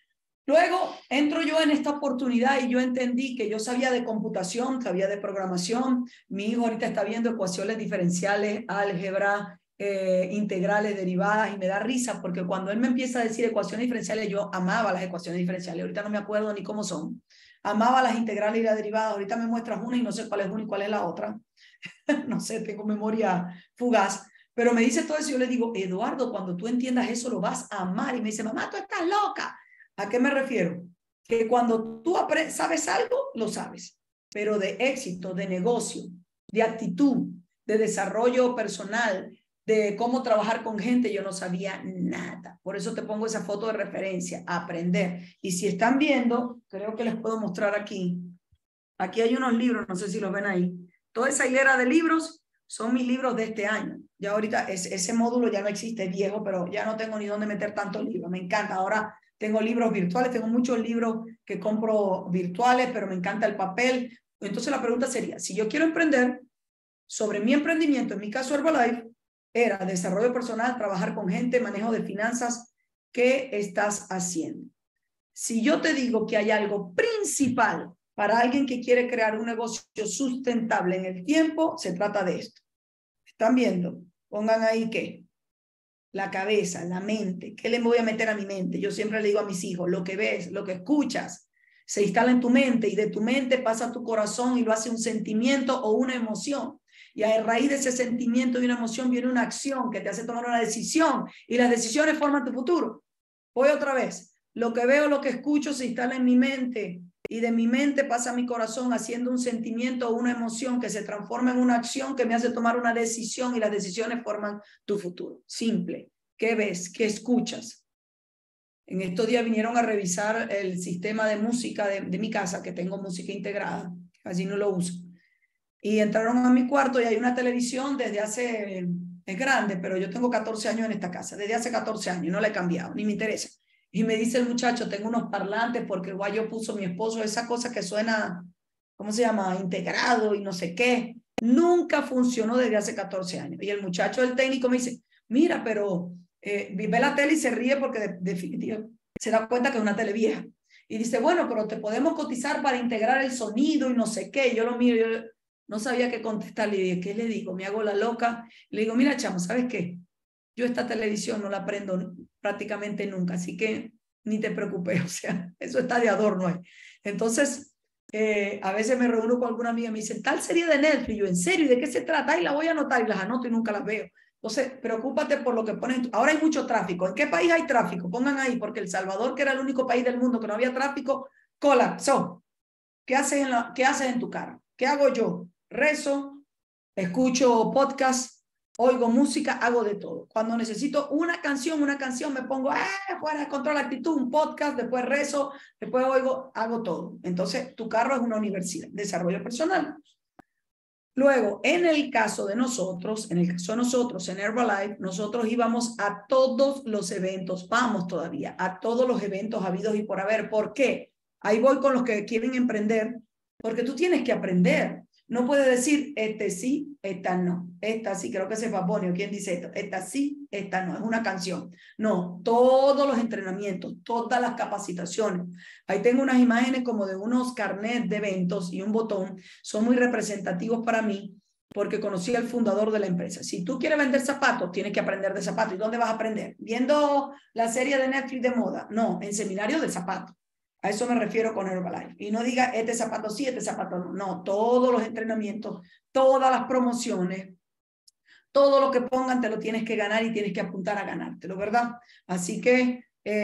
Luego entro yo en esta oportunidad y yo entendí que yo sabía de computación, sabía de programación. Mi hijo ahorita está viendo ecuaciones diferenciales, álgebra, integrales, derivadas, y me da risa porque cuando él me empieza a decir ecuaciones diferenciales, yo amaba las ecuaciones diferenciales. Ahorita no me acuerdo ni cómo son. Amaba las integrales y las derivadas. Ahorita me muestras una y no sé cuál es una y cuál es la otra. No sé, tengo memoria fugaz. Pero me dice todo eso y yo le digo, Eduardo, cuando tú entiendas eso lo vas a amar. Y me dice, mamá, tú estás loca. ¿A qué me refiero? Que cuando tú sabes algo, lo sabes, pero de éxito, de negocio, de actitud, de desarrollo personal, de cómo trabajar con gente, yo no sabía nada. Por eso te pongo esa foto de referencia, aprender. Y si están viendo, creo que les puedo mostrar aquí. Aquí hay unos libros, no sé si los ven ahí. Toda esa hilera de libros son mis libros de este año. Ya ahorita ese módulo ya no existe, es viejo, pero ya no tengo ni dónde meter tantos libros. Me encanta. Ahora tengo libros virtuales, tengo muchos libros que compro virtuales, pero me encanta el papel. Entonces la pregunta sería, si yo quiero emprender, sobre mi emprendimiento, en mi caso Herbalife, era desarrollo personal, trabajar con gente, manejo de finanzas, ¿qué estás haciendo? Si yo te digo que hay algo principal para alguien que quiere crear un negocio sustentable en el tiempo, se trata de esto. ¿Están viendo? Pongan ahí qué. La cabeza, la mente. ¿Qué le voy a meter a mi mente? Yo siempre le digo a mis hijos, lo que ves, lo que escuchas, se instala en tu mente y de tu mente pasa a tu corazón y lo hace un sentimiento o una emoción. Y a raíz de ese sentimiento y una emoción viene una acción que te hace tomar una decisión y las decisiones forman tu futuro. Voy otra vez. Lo que veo, lo que escucho se instala en mi mente y de mi mente pasa a mi corazón haciendo un sentimiento o una emoción que se transforma en una acción que me hace tomar una decisión y las decisiones forman tu futuro. Simple. ¿Qué ves? ¿Qué escuchas? En estos días vinieron a revisar el sistema de música de mi casa, que tengo música integrada, así no lo uso. Y entraron a mi cuarto y hay una televisión desde hace, es grande, pero yo tengo 14 años en esta casa, desde hace 14 años, no la he cambiado, ni me interesa. Y me dice el muchacho, tengo unos parlantes porque el guayo puso mi esposo, esa cosa que suena, ¿cómo se llama? Integrado y no sé qué. Nunca funcionó desde hace 14 años. Y el muchacho, el técnico, me dice, mira, pero ve la tele y se ríe porque definitivamente se da cuenta que es una tele vieja. Y dice, bueno, pero te podemos cotizar para integrar el sonido y no sé qué. Y yo lo miro, yo no sabía qué contestar. Le dije, ¿qué le digo? Me hago la loca. Le digo, mira, chamo, ¿sabes qué? Yo esta televisión no la prendo prácticamente nunca, así que ni te preocupes, o sea, eso está de adorno ahí. Entonces, a veces me reúno con alguna amiga y me dicen, tal serie de Netflix, yo, ¿en serio? ¿Y de qué se trata? Y la voy a anotar y las anoto y nunca las veo. Entonces, preocúpate por lo que ponen. Ahora hay mucho tráfico. ¿En qué país hay tráfico? Pongan ahí, porque El Salvador, que era el único país del mundo que no había tráfico, colapsó. ¿Qué haces en tu carro? ¿Qué hago yo? Rezo, escucho podcast, oigo música, hago de todo. Cuando necesito una canción me pongo, fuera de control, actitud, un podcast, después rezo, después oigo, hago todo. Entonces, tu carro es una universidad, desarrollo personal. Luego, en el caso de nosotros, en Herbalife, nosotros íbamos a todos los eventos, vamos todavía, a todos los eventos habidos y por haber. ¿Por qué? Ahí voy con los que quieren emprender, porque tú tienes que aprender. No puedes decir, este sí, esta no. Esta sí, creo que ese es Bad Bunny. ¿Quién dice esto? Esta sí, esta no. Es una canción. No, todos los entrenamientos, todas las capacitaciones. Ahí tengo unas imágenes como de unos carnets de eventos y un botón. Son muy representativos para mí porque conocí al fundador de la empresa. Si tú quieres vender zapatos, tienes que aprender de zapatos. ¿Y dónde vas a aprender? ¿Viendo la serie de Netflix de moda? No, en seminario de zapatos. A eso me refiero con Herbalife. Y no diga, este zapato sí, este zapato no. No, todos los entrenamientos, todas las promociones, todo lo que pongan te lo tienes que ganar y tienes que apuntar a ganártelo, ¿verdad? Así que,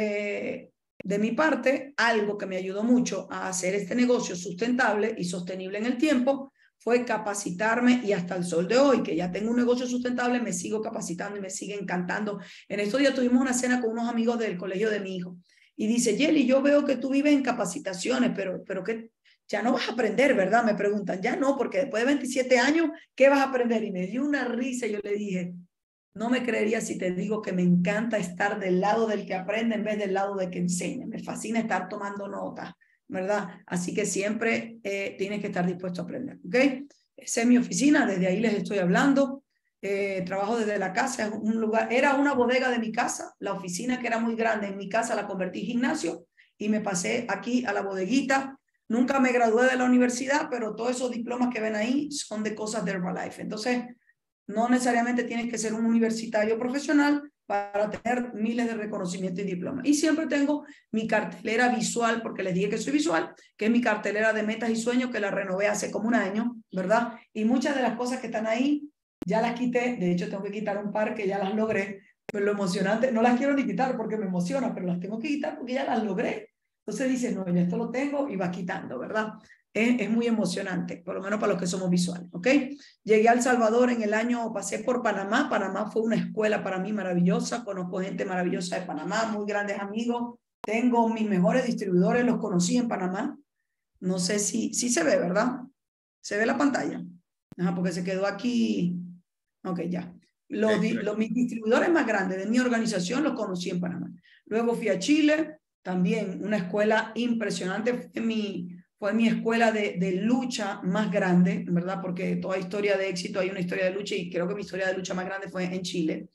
de mi parte, algo que me ayudó mucho a hacer este negocio sustentable y sostenible en el tiempo fue capacitarme, y hasta el sol de hoy, que ya tengo un negocio sustentable, me sigo capacitando y me sigue encantando. En estos días tuvimos una cena con unos amigos del colegio de mi hijo. Y dice, Yeli, yo veo que tú vives en capacitaciones, pero que ya no vas a aprender, ¿verdad? Me preguntan, ya no, porque después de 27 años, ¿qué vas a aprender? Y me dio una risa y yo le dije, no me creerías si te digo que me encanta estar del lado del que aprende en vez del lado del que enseña. Me fascina estar tomando notas, ¿verdad? Así que siempre tienes que estar dispuesto a aprender, ¿ok? Esa es mi oficina, desde ahí les estoy hablando. Trabajo desde la casa, es un lugar, era una bodega de mi casa, la oficina que era muy grande en mi casa la convertí en gimnasio y me pasé aquí a la bodeguita. Nunca me gradué de la universidad, pero todos esos diplomas que ven ahí son de cosas de Herbalife. Entonces, no necesariamente tienes que ser un universitario profesional para tener miles de reconocimientos y diplomas. Y siempre tengo mi cartelera visual, porque les dije que soy visual, que es mi cartelera de metas y sueños, que la renové hace como un año, ¿verdad? Y muchas de las cosas que están ahí ya las quité. De hecho, tengo que quitar un par que ya las logré. Pero lo emocionante, no las quiero ni quitar porque me emociona, pero las tengo que quitar porque ya las logré. Entonces dices, no, ya esto lo tengo y vas quitando, ¿verdad? Es muy emocionante, por lo menos para los que somos visuales, ¿ok? Llegué a El Salvador en el año, pasé por Panamá. Panamá fue una escuela para mí maravillosa. Conozco gente maravillosa de Panamá, muy grandes amigos. Tengo mis mejores distribuidores, los conocí en Panamá. No sé si se ve, ¿verdad? ¿Se ve la pantalla? Ajá, porque se quedó aquí. Ok, ya. Mis distribuidores más grandes de mi organización los conocí en Panamá. Luego fui a Chile, también una escuela impresionante. Fue mi escuela de lucha más grande, ¿verdad? Porque toda historia de éxito hay una historia de lucha y creo que mi historia de lucha más grande fue en Chile.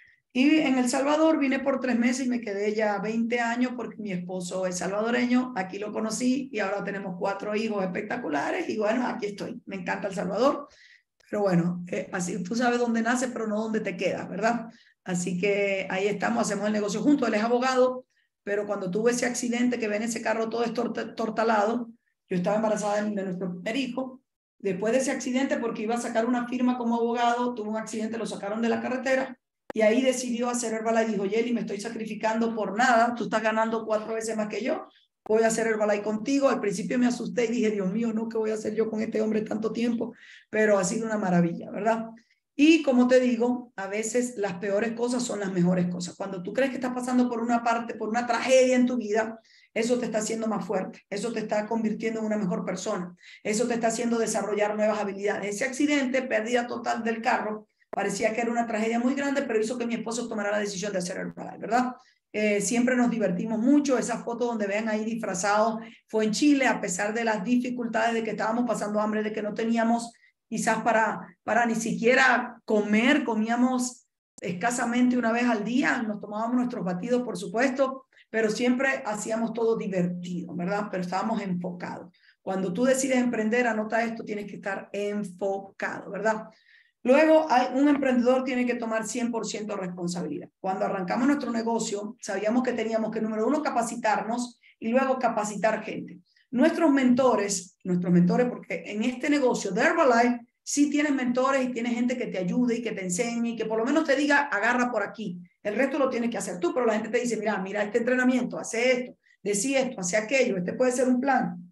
Y en El Salvador vine por 3 meses y me quedé ya 20 años porque mi esposo es salvadoreño, aquí lo conocí y ahora tenemos 4 hijos espectaculares y bueno, aquí estoy. Me encanta El Salvador, pero bueno, así tú sabes dónde naces, pero no dónde te quedas, ¿verdad? Así que ahí estamos, hacemos el negocio juntos. Él es abogado, pero cuando tuve ese accidente que ven ese carro todo estortalado, yo estaba embarazada de nuestro primer hijo. Después de ese accidente, porque iba a sacar una firma como abogado, tuvo un accidente, lo sacaron de la carretera y ahí decidió hacer Herbalife. Dijo, Yeli, me estoy sacrificando por nada, tú estás ganando 4 veces más que yo, voy a hacer Herbalife contigo. Al principio me asusté y dije, Dios mío, no, ¿qué voy a hacer yo con este hombre tanto tiempo? Pero ha sido una maravilla, ¿verdad? Y como te digo, a veces las peores cosas son las mejores cosas. Cuando tú crees que estás pasando por una parte, por una tragedia en tu vida, eso te está haciendo más fuerte, eso te está convirtiendo en una mejor persona, eso te está haciendo desarrollar nuevas habilidades. Ese accidente, pérdida total del carro, parecía que era una tragedia muy grande, pero hizo que mi esposo tomara la decisión de hacer Herbalife, ¿verdad? Siempre nos divertimos mucho. Esa foto donde ven ahí disfrazados fue en Chile, a pesar de las dificultades de que estábamos pasando hambre, de que no teníamos quizás para ni siquiera comer, comíamos escasamente una vez al día, nos tomábamos nuestros batidos, por supuesto, pero siempre hacíamos todo divertido, ¿verdad? Pero estábamos enfocados. Cuando tú decides emprender, anota esto, tienes que estar enfocado, ¿verdad? Luego, un emprendedor tiene que tomar 100% responsabilidad. Cuando arrancamos nuestro negocio, sabíamos que teníamos que, número 1, capacitarnos y luego capacitar gente. Nuestros mentores, porque en este negocio de Herbalife sí tienes mentores y tienes gente que te ayude y que te enseñe y que por lo menos te diga, agarra por aquí. El resto lo tienes que hacer tú, pero la gente te dice, mira este entrenamiento, hace esto, decí esto, hace aquello, este puede ser un plan.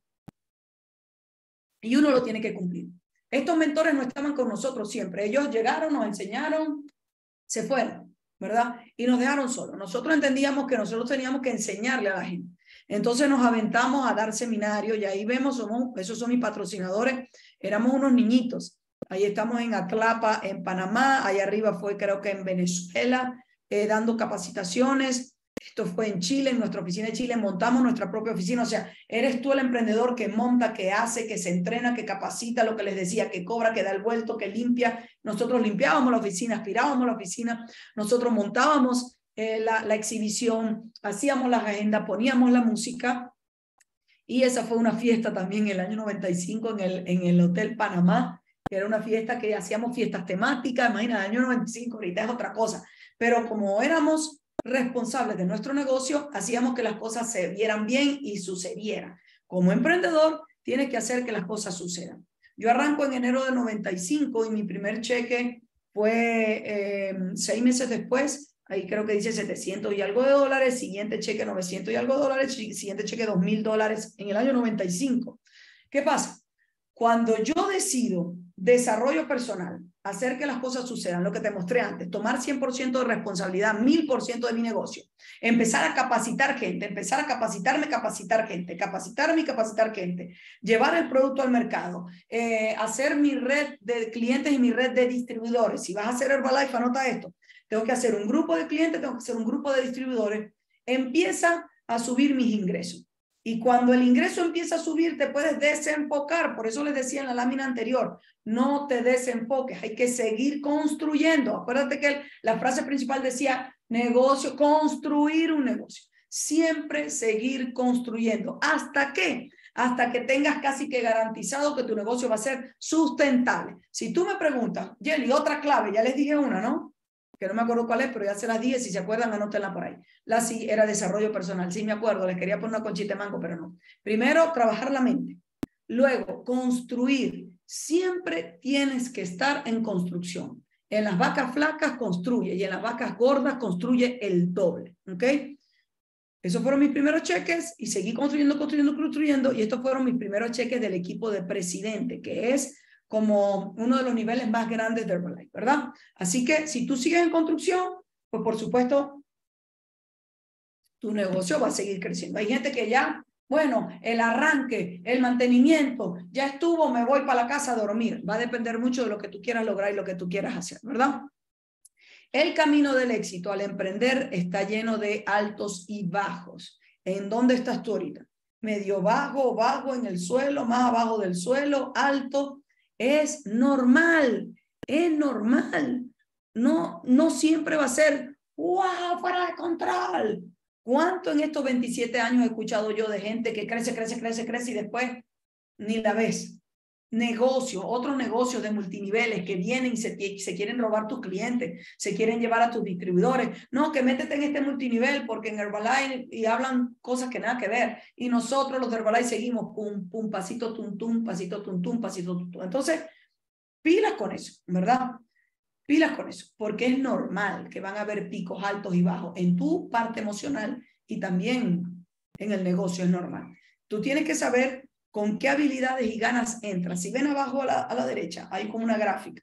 Y uno lo tiene que cumplir. Estos mentores no estaban con nosotros siempre. Ellos llegaron, nos enseñaron, se fueron, ¿verdad? Y nos dejaron solos. Nosotros entendíamos que nosotros teníamos que enseñarle a la gente. Entonces nos aventamos a dar seminarios y ahí vemos, esos son mis patrocinadores, éramos unos niñitos. Ahí estamos en Atlapa, en Panamá, ahí arriba fue creo que en Venezuela, dando capacitaciones. Esto fue en Chile, en nuestra oficina de Chile, montamos nuestra propia oficina. O sea, eres tú el emprendedor que monta, que hace, que se entrena, que capacita, lo que les decía, que cobra, que da el vuelto, que limpia. Nosotros limpiábamos la oficina, aspirábamos la oficina, nosotros montábamos la exhibición, hacíamos las agendas, poníamos la música. Y esa fue una fiesta también en el año 95 en el Hotel Panamá, que era una fiesta que hacíamos fiestas temáticas. Imagina, el año 95, ahorita es otra cosa. Pero como éramos responsables de nuestro negocio, hacíamos que las cosas se vieran bien y sucedieran. Como emprendedor, tienes que hacer que las cosas sucedan. Yo arranco en enero de 95 y mi primer cheque fue 6 meses después. Ahí creo que dice 700 y algo de dólares, siguiente cheque 900 y algo de dólares, siguiente cheque $2,000 en el año 95. ¿Qué pasa? Cuando yo decido desarrollo personal, hacer que las cosas sucedan, lo que te mostré antes, tomar 100% de responsabilidad, 1000% de mi negocio, empezar a capacitar gente, empezar a capacitarme, capacitar gente, capacitarme y capacitar gente, llevar el producto al mercado, hacer mi red de clientes y mi red de distribuidores. Si vas a hacer Herbalife, anota esto. Tengo que hacer un grupo de clientes, tengo que hacer un grupo de distribuidores. Empieza a subir mis ingresos. Y cuando el ingreso empieza a subir, te puedes desenfocar. Por eso les decía en la lámina anterior, no te desenfoques, hay que seguir construyendo. Acuérdate que la frase principal decía negocio, construir un negocio. Siempre seguir construyendo. ¿Hasta qué? Hasta que tengas casi que garantizado que tu negocio va a ser sustentable. Si tú me preguntas, Jelly, otra clave, ya les dije una, ¿no? Que no me acuerdo cuál es, pero ya se las dije, si se acuerdan, anótenla por ahí. La sí era desarrollo personal, sí me acuerdo, les quería poner una conchita de mango, pero no. Primero, trabajar la mente. Luego, construir. Siempre tienes que estar en construcción. En las vacas flacas construye y en las vacas gordas construye el doble, ¿ok? Esos fueron mis primeros cheques y seguí construyendo y estos fueron mis primeros cheques del equipo de presidente, que es como uno de los niveles más grandes de Herbalife, ¿verdad? Así que si tú sigues en construcción, pues por supuesto, tu negocio va a seguir creciendo. Hay gente que ya, bueno, el arranque, el mantenimiento, ya estuvo, me voy para la casa a dormir. Va a depender mucho de lo que tú quieras lograr y lo que tú quieras hacer, ¿verdad? El camino del éxito al emprender está lleno de altos y bajos. ¿En dónde estás tú ahorita? Medio bajo, bajo en el suelo, más abajo del suelo, alto. Es normal, es normal. No siempre va a ser, wow, fuera de control. ¿Cuánto en estos 27 años he escuchado yo de gente que crece y después ni la ves? Otros negocios de multiniveles que vienen y se quieren robar tus clientes, se quieren llevar a tus distribuidores. No, que métete en este multinivel porque en Herbalife y hablan cosas que nada que ver. Y nosotros los de Herbalife seguimos pum, pum, pasito, tum, tum, pasito, tum, tum, pasito, tum, tum. Entonces, pilas con eso, ¿verdad? Pilas con eso, porque es normal que van a haber picos altos y bajos en tu parte emocional y también en el negocio es normal. Tú tienes que saber con qué habilidades y ganas entras. Si ven abajo a la derecha, hay como una gráfica.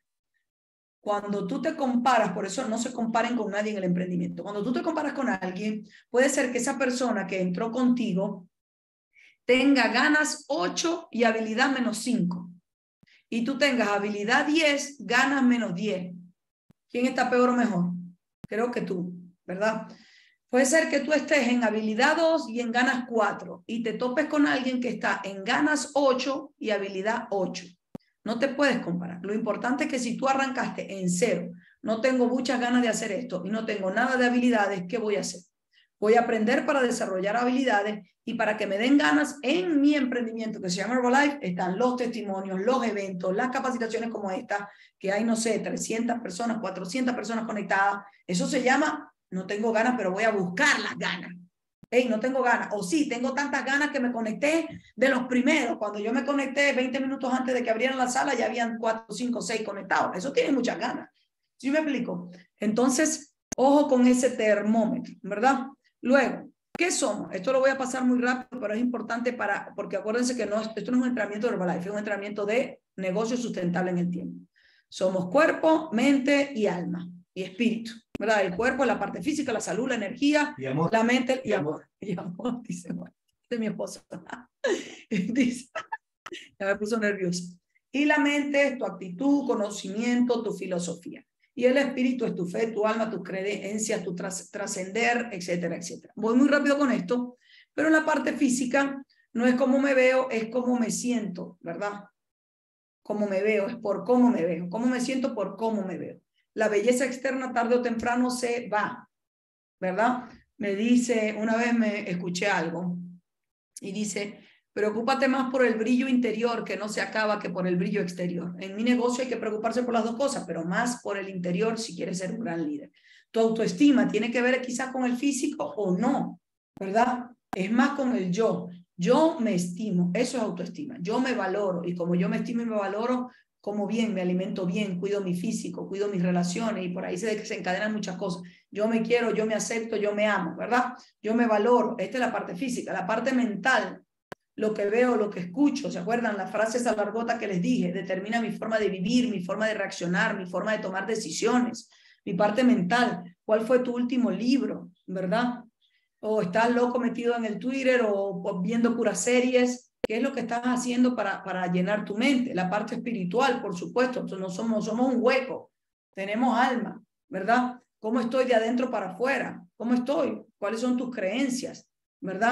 Cuando tú te comparas, por eso no se comparen con nadie en el emprendimiento. Cuando tú te comparas con alguien, puede ser que esa persona que entró contigo tenga ganas 8 y habilidad menos 5. Y tú tengas habilidad 10, ganas menos 10. ¿Quién está peor o mejor? Creo que tú, ¿verdad? Puede ser que tú estés en habilidad 2 y en ganas 4 y te topes con alguien que está en ganas 8 y habilidad 8. No te puedes comparar. Lo importante es que si tú arrancaste en 0, no tengo muchas ganas de hacer esto y no tengo nada de habilidades, ¿qué voy a hacer? Voy a aprender para desarrollar habilidades y para que me den ganas en mi emprendimiento que se llama Herbalife, están los testimonios, los eventos, las capacitaciones como esta, que hay, no sé, 300 personas, 400 personas conectadas. Eso se llama no tengo ganas, pero voy a buscar las ganas. Hey, no tengo ganas. O sí, tengo tantas ganas que me conecté de los primeros. Cuando yo me conecté 20 minutos antes de que abrieran la sala, ya habían 4, 5, 6 conectados. Eso tiene muchas ganas. ¿Sí me explico? Entonces, ojo con ese termómetro, ¿verdad? Luego, ¿qué somos? Esto lo voy a pasar muy rápido, pero es importante porque acuérdense que esto no es un entrenamiento de Herbalife, es un entrenamiento de negocio sustentable en el tiempo. Somos cuerpo, mente y alma y espíritu. ¿Verdad? El cuerpo, la parte física, la salud, la energía, la mente y amor. Y amor, dice, bueno, de mi esposo. Dice, ya me puso nervioso. Y la mente es tu actitud, conocimiento, tu filosofía. Y el espíritu es tu fe, tu alma, tus creencias, tu trascender, etcétera, etcétera. Voy muy rápido con esto, pero en la parte física no es cómo me veo, es cómo me siento, ¿verdad? Cómo me veo, es por cómo me veo. Cómo me siento por cómo me veo. La belleza externa tarde o temprano se va, ¿verdad? Me dice, una vez me escuché algo y dice, preocúpate más por el brillo interior que no se acaba que por el brillo exterior. En mi negocio hay que preocuparse por las dos cosas, pero más por el interior si quieres ser un gran líder. Tu autoestima tiene que ver quizás con el físico o no, ¿verdad? Es más con el yo. Yo me estimo, eso es autoestima. Yo me valoro y como yo me estimo y me valoro, como bien, me alimento bien, cuido mi físico, cuido mis relaciones y por ahí se encadenan muchas cosas. Yo me quiero, yo me acepto, yo me amo, ¿verdad? Yo me valoro. Esta es la parte física. La parte mental, lo que veo, lo que escucho, ¿se acuerdan? La frase esa largota que les dije, determina mi forma de vivir, mi forma de reaccionar, mi forma de tomar decisiones, mi parte mental. ¿Cuál fue tu último libro, verdad? O estás loco metido en el Twitter o viendo puras series. ¿Qué es lo que estás haciendo para llenar tu mente? La parte espiritual, por supuesto. No somos un hueco. Tenemos alma, ¿verdad? ¿Cómo estoy de adentro para afuera? ¿Cómo estoy? ¿Cuáles son tus creencias? ¿Verdad?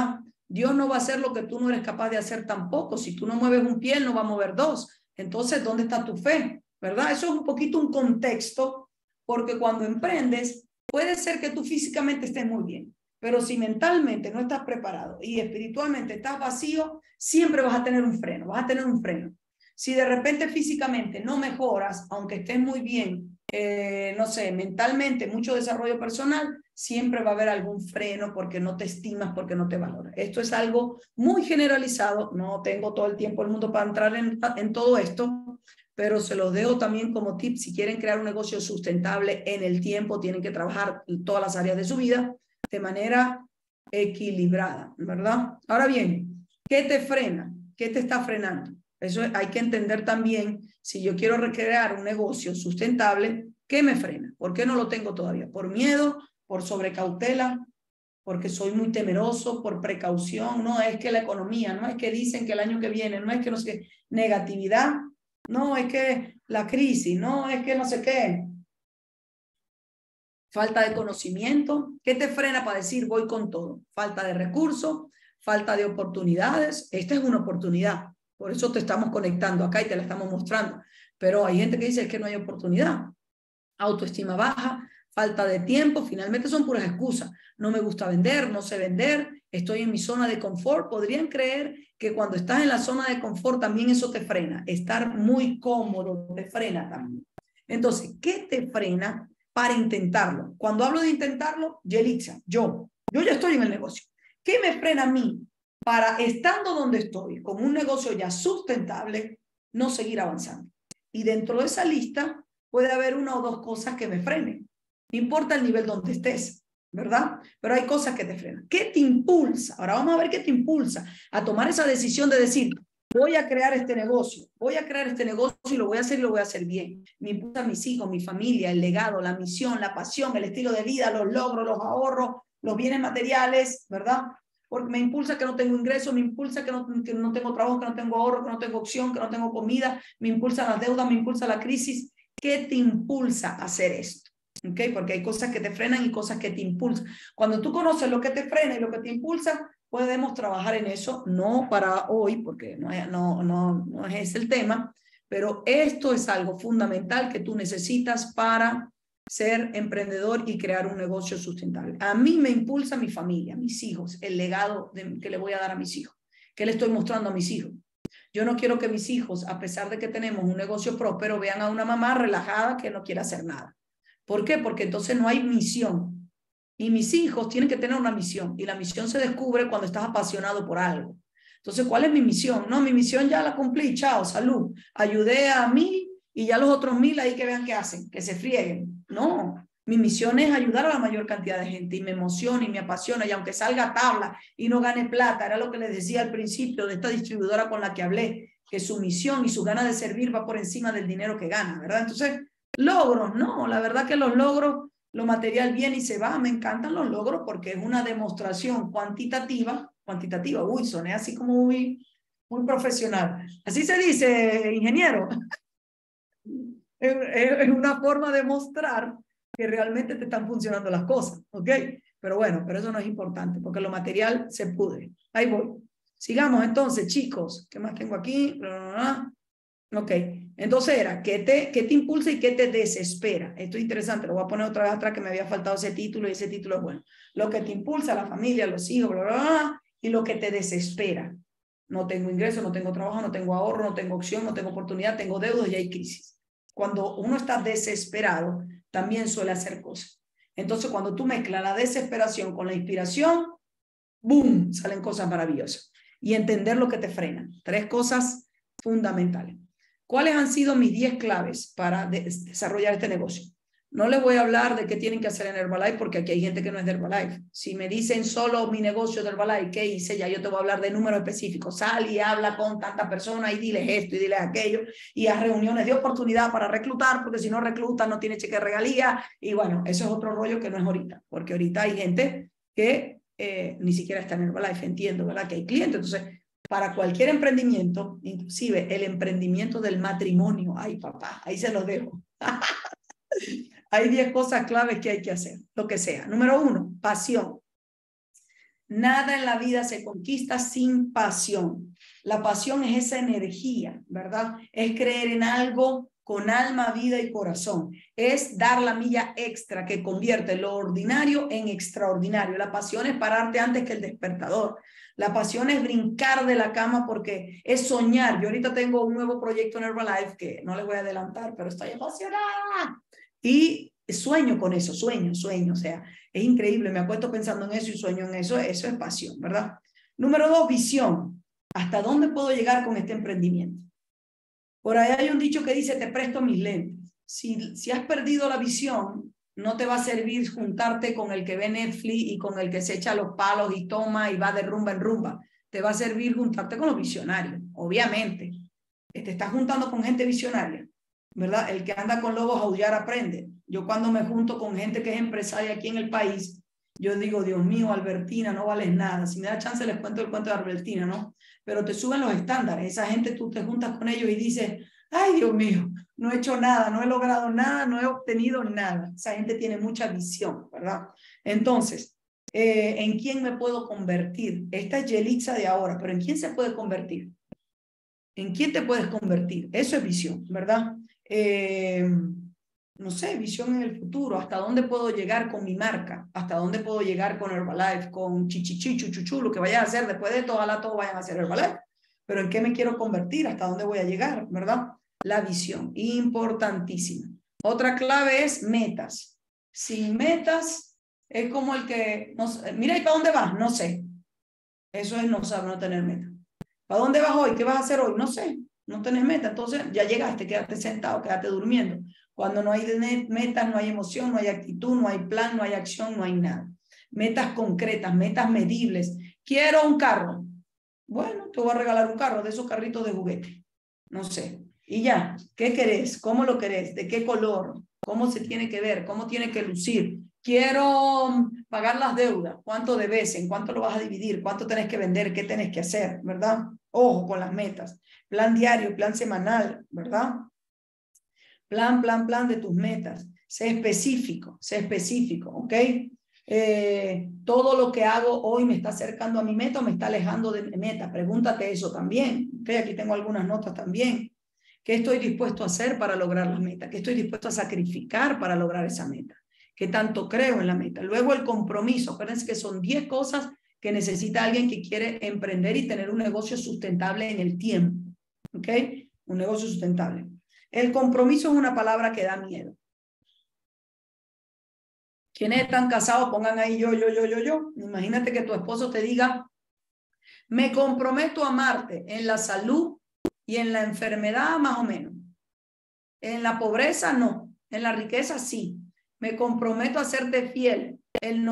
Dios no va a hacer lo que tú no eres capaz de hacer tampoco. Si tú no mueves un pie, Él no va a mover dos. Entonces, ¿dónde está tu fe? ¿Verdad? Eso es un poquito un contexto, porque cuando emprendes, puede ser que tú físicamente estés muy bien, pero si mentalmente no estás preparado y espiritualmente estás vacío, siempre vas a tener un freno, vas a tener un freno. Si de repente físicamente no mejoras, aunque estés muy bien, no sé, mentalmente, mucho desarrollo personal, siempre va a haber algún freno porque no te estimas, porque no te valoras. Esto es algo muy generalizado, no tengo todo el tiempo del mundo para entrar en todo esto, pero se los dejo también como tip. Si quieren crear un negocio sustentable en el tiempo, tienen que trabajar en todas las áreas de su vida de manera equilibrada, ¿verdad? Ahora bien, ¿qué te frena? ¿Qué te está frenando? Eso hay que entender también. Si yo quiero recrear un negocio sustentable, ¿qué me frena? ¿Por qué no lo tengo todavía? ¿Por miedo? ¿Por sobrecautela? ¿Porque soy muy temeroso? ¿Por precaución? No es que la economía, no es que dicen que el año que viene, no es que no sé qué, negatividad, no es que la crisis, no es que no sé qué, falta de conocimiento. ¿Qué te frena para decir voy con todo? Falta de recursos, falta de oportunidades. Esta es una oportunidad, por eso te estamos conectando acá y te la estamos mostrando, pero hay gente que dice que no hay oportunidad. Autoestima baja, falta de tiempo, finalmente son puras excusas. No me gusta vender, no sé vender, estoy en mi zona de confort. Podrían creer que cuando estás en la zona de confort también eso te frena. Estar muy cómodo te frena también. Entonces, ¿qué te frena para intentarlo? Cuando hablo de intentarlo, Yelixa, yo ya estoy en el negocio. ¿Qué me frena a mí para, estando donde estoy, con un negocio ya sustentable, no seguir avanzando? Y dentro de esa lista puede haber una o dos cosas que me frenen. No importa el nivel donde estés, ¿verdad? Pero hay cosas que te frenan. ¿Qué te impulsa? Ahora vamos a ver qué te impulsa a tomar esa decisión de decir, voy a crear este negocio y lo voy a hacer y lo voy a hacer bien. Me impulsa mis hijos, mi familia, el legado, la misión, la pasión, el estilo de vida, los logros, los ahorros, los bienes materiales, ¿verdad? Porque me impulsa que no tengo ingresos, me impulsa que no tengo trabajo, que no tengo ahorro, que no tengo opción, que no tengo comida, me impulsa las deudas, me impulsa la crisis. ¿Qué te impulsa a hacer esto? ¿Okay? Porque hay cosas que te frenan y cosas que te impulsan. Cuando tú conoces lo que te frena y lo que te impulsa, podemos trabajar en eso, no para hoy, porque no es ese el tema, pero esto es algo fundamental que tú necesitas para ser emprendedor y crear un negocio sustentable. A mí me impulsa mi familia, mis hijos, el legado que le voy a dar a mis hijos, que le estoy mostrando a mis hijos. Yo no quiero que mis hijos, a pesar de que tenemos un negocio próspero, vean a una mamá relajada que no quiere hacer nada. ¿Por qué? Porque entonces no hay misión. Y mis hijos tienen que tener una misión. Y la misión se descubre cuando estás apasionado por algo. Entonces, ¿cuál es mi misión? No, mi misión ya la cumplí. Chao, salud. Ayudé a 1000 y ya los otros 1000 ahí que vean qué hacen, que se frieguen. No, mi misión es ayudar a la mayor cantidad de gente y me emociona y me apasiona. Y aunque salga tabla y no gane plata, era lo que les decía al principio de esta distribuidora con la que hablé, que su misión y su ganas de servir va por encima del dinero que gana, ¿verdad? Entonces, logros, no, la verdad que los logros, lo material viene y se va. Me encantan los logros porque es una demostración cuantitativa, uy, soné así como muy profesional. Así se dice, ingeniero. Es una forma de mostrar que realmente te están funcionando las cosas, ¿ok? Pero bueno, pero eso no es importante porque lo material se pudre. Ahí voy. Sigamos entonces, chicos. ¿Qué más tengo aquí? Ok, entonces era, ¿qué te impulsa y qué te desespera? Esto es interesante, lo voy a poner otra vez atrás que me había faltado ese título y ese título es bueno. Lo que te impulsa, la familia, los hijos, bla, bla, bla, y lo que te desespera. No tengo ingreso, no tengo trabajo, no tengo ahorro, no tengo opción, no tengo oportunidad, tengo deudas y hay crisis. Cuando uno está desesperado, también suele hacer cosas. Entonces, cuando tú mezclas la desesperación con la inspiración, ¡boom!, salen cosas maravillosas. Y entender lo que te frena. 3 cosas fundamentales. ¿Cuáles han sido mis 10 claves para desarrollar este negocio? No les voy a hablar de qué tienen que hacer en Herbalife porque aquí hay gente que no es de Herbalife. Si me dicen solo mi negocio de Herbalife, ¿qué hice? Ya yo te voy a hablar de números específicos. Sal y habla con tantas personas y diles esto y diles aquello y haz reuniones de oportunidad para reclutar, porque si no reclutas no tiene cheque de regalía. Y bueno, eso es otro rollo que no es ahorita, porque ahorita hay gente que ni siquiera está en Herbalife, entiendo, ¿verdad? Que hay clientes. Entonces, para cualquier emprendimiento, inclusive el emprendimiento del matrimonio, ay papá, ahí se los dejo. Hay 10 cosas claves que hay que hacer, lo que sea. Número 1, pasión. Nada en la vida se conquista sin pasión. La pasión es esa energía, ¿verdad? Es creer en algo con alma, vida y corazón. Es dar la milla extra que convierte lo ordinario en extraordinario. La pasión es pararte antes que el despertador. La pasión es brincar de la cama porque es soñar. Yo ahorita tengo un nuevo proyecto en Herbalife que no les voy a adelantar, pero estoy emocionada. Y sueño con eso, sueño. O sea, es increíble. Me acuesto pensando en eso y sueño en eso. Eso es pasión, ¿verdad? Número 2, visión. ¿Hasta dónde puedo llegar con este emprendimiento? Por ahí hay un dicho que dice, te presto mis lentes. Si has perdido la visión, no te va a servir juntarte con el que ve Netflix y con el que se echa los palos y toma y va de rumba en rumba. Te va a servir juntarte con los visionarios, obviamente. Te estás juntando con gente visionaria, ¿verdad? El que anda con lobos a aullar aprende. Yo cuando me junto con gente que es empresaria aquí en el país, yo digo, Dios mío, Albertina, no vales nada. Si me da chance les cuento el cuento de Albertina, ¿no? Pero te suben los estándares. Esa gente, tú te juntas con ellos y dices, ay, Dios mío, no he hecho nada, no he logrado nada, no he obtenido nada. Esa gente tiene mucha visión, ¿verdad? Entonces, ¿en quién me puedo convertir? Esta es Yelitza de ahora, pero ¿en quién se puede convertir? ¿En quién te puedes convertir? Eso es visión, ¿verdad? No sé, visión en el futuro. ¿Hasta dónde puedo llegar con mi marca? ¿Hasta dónde puedo llegar con Herbalife, con Chichichi, Chuchuchu, lo que vaya a hacer después de todo, ojalá todos vayan a hacer Herbalife? Pero ¿en qué me quiero convertir? ¿Hasta dónde voy a llegar? ¿Verdad? La visión, importantísima. Otra clave es metas. Sin metas es como el que, no sé, mira, ¿y para dónde vas? No sé. Eso es no saber, no tener meta. ¿Para dónde vas hoy? ¿Qué vas a hacer hoy? No sé, no tenés meta. Entonces ya llegaste, quédate sentado, quédate durmiendo. Cuando no hay metas, no hay emoción, no hay actitud, no hay plan, no hay acción, no hay nada. Metas concretas, metas medibles. Quiero un carro. Bueno, te voy a regalar un carro de esos carritos de juguete. No sé. Y ya, ¿qué querés? ¿Cómo lo querés? ¿De qué color? ¿Cómo se tiene que ver? ¿Cómo tiene que lucir? Quiero pagar las deudas. ¿Cuánto debes? ¿En cuánto lo vas a dividir? ¿Cuánto tenés que vender? ¿Qué tenés que hacer? ¿Verdad? Ojo con las metas. Plan diario, plan semanal, ¿verdad? Plan de tus metas. Sé específico, ¿ok? Todo lo que hago hoy me está acercando a mi meta o me está alejando de mi meta. Pregúntate eso también. ¿Ok? Aquí tengo algunas notas también. ¿Qué estoy dispuesto a hacer para lograr la meta? ¿Qué estoy dispuesto a sacrificar para lograr esa meta? ¿Qué tanto creo en la meta? Luego el compromiso. Acuérdense que son 10 cosas que necesita alguien que quiere emprender y tener un negocio sustentable en el tiempo. ¿Ok? Un negocio sustentable. El compromiso es una palabra que da miedo. ¿Quiénes están casados? Pongan ahí yo. Imagínate que tu esposo te diga, me comprometo a amarte en la salud y en la enfermedad más o menos. En la pobreza no, en la riqueza sí. Me comprometo a serte fiel el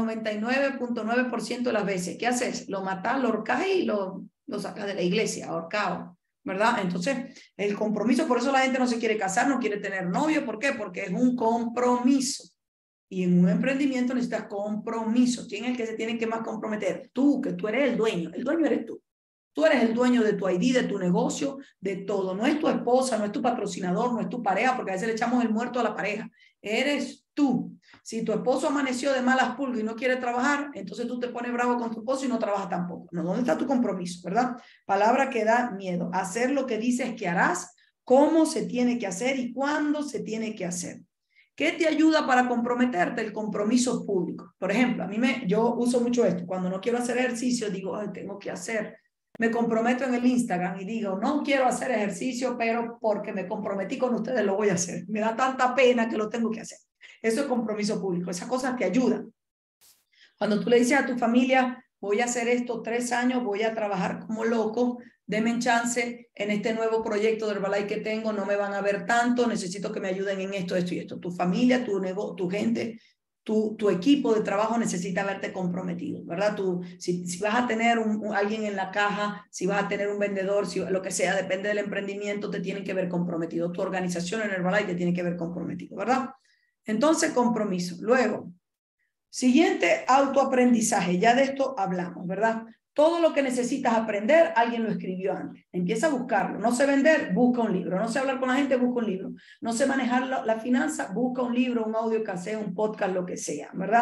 99.9% de las veces. ¿Qué haces? Lo matas, lo ahorcas y lo sacas de la iglesia, ahorcado, ¿verdad? Entonces, el compromiso, por eso la gente no se quiere casar, no quiere tener novio. ¿Por qué? Porque es un compromiso. Y en un emprendimiento necesitas compromiso. ¿Quién es el que se tiene que más comprometer? Tú, que tú eres el dueño. El dueño eres tú. Tú eres el dueño de tu ID, de tu negocio, de todo. No es tu esposa, no es tu patrocinador, no es tu pareja, porque a veces le echamos el muerto a la pareja. Eres tú. Si tu esposo amaneció de malas pulgas y no quiere trabajar, entonces tú te pones bravo con tu esposo y no trabajas tampoco. No, ¿dónde está tu compromiso, verdad? Palabra que da miedo. Hacer lo que dices que harás, cómo se tiene que hacer y cuándo se tiene que hacer. ¿Qué te ayuda para comprometerte? El compromiso público. Por ejemplo, yo uso mucho esto. Cuando no quiero hacer ejercicio, digo, ay, tengo que hacer. Me comprometo en el Instagram y digo, no quiero hacer ejercicio, pero porque me comprometí con ustedes lo voy a hacer. Me da tanta pena que lo tengo que hacer. Eso es compromiso público. Esas cosas te ayudan. Cuando tú le dices a tu familia, voy a hacer esto 3 años, voy a trabajar como loco, denme chance en este nuevo proyecto de Herbalife que tengo, no me van a ver tanto, necesito que me ayuden en esto, esto y esto. Tu familia, tu gente, tu equipo de trabajo necesita verte comprometido, ¿verdad? Si vas a tener alguien en la caja, si vas a tener un vendedor, lo que sea, depende del emprendimiento, te tienen que ver comprometido. Tu organización en Herbalife te tiene que ver comprometido, ¿verdad? Entonces, compromiso. Luego, siguiente, autoaprendizaje. Ya de esto hablamos, ¿verdad? Todo lo que necesitas aprender, alguien lo escribió antes. Empieza a buscarlo. No sé vender, busca un libro. No sé hablar con la gente, busca un libro. No sé manejar la finanza, busca un libro, un audio cassette, un podcast, lo que sea, ¿verdad?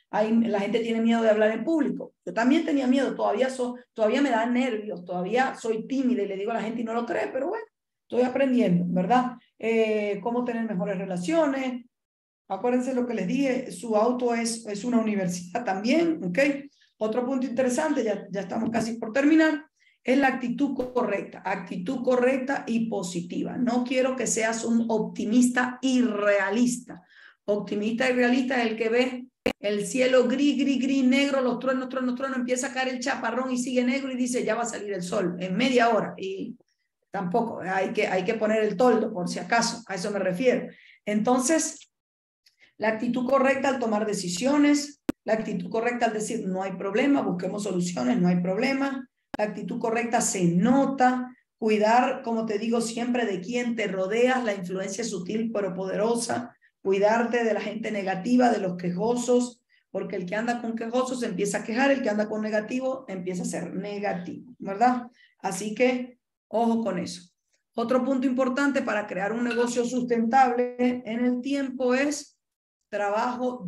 La gente tiene miedo de hablar en público. Yo también tenía miedo, todavía me da nervios, todavía soy tímida y le digo a la gente y no lo cree, pero bueno, estoy aprendiendo, ¿verdad? Cómo tener mejores relaciones. Acuérdense lo que les dije, su auto es una universidad también, ¿ok? Otro punto interesante, ya estamos casi por terminar, es la actitud correcta y positiva. No quiero que seas un optimista irrealista. Optimista irrealista es el que ve el cielo gris, negro, los truenos, empieza a caer el chaparrón y sigue negro y dice, ya va a salir el sol en media hora. Y tampoco, hay que poner el toldo por si acaso, a eso me refiero. Entonces, la actitud correcta al tomar decisiones, la actitud correcta al decir no hay problema, busquemos soluciones, no hay problema. La actitud correcta se nota, cuidar, como te digo siempre, de quién te rodeas, la influencia sutil pero poderosa, cuidarte de la gente negativa, de los quejosos, porque el que anda con quejosos se empieza a quejar, el que anda con negativo empieza a ser negativo, ¿verdad? Así que, ojo con eso. Otro punto importante para crear un negocio sustentable en el tiempo es trabajo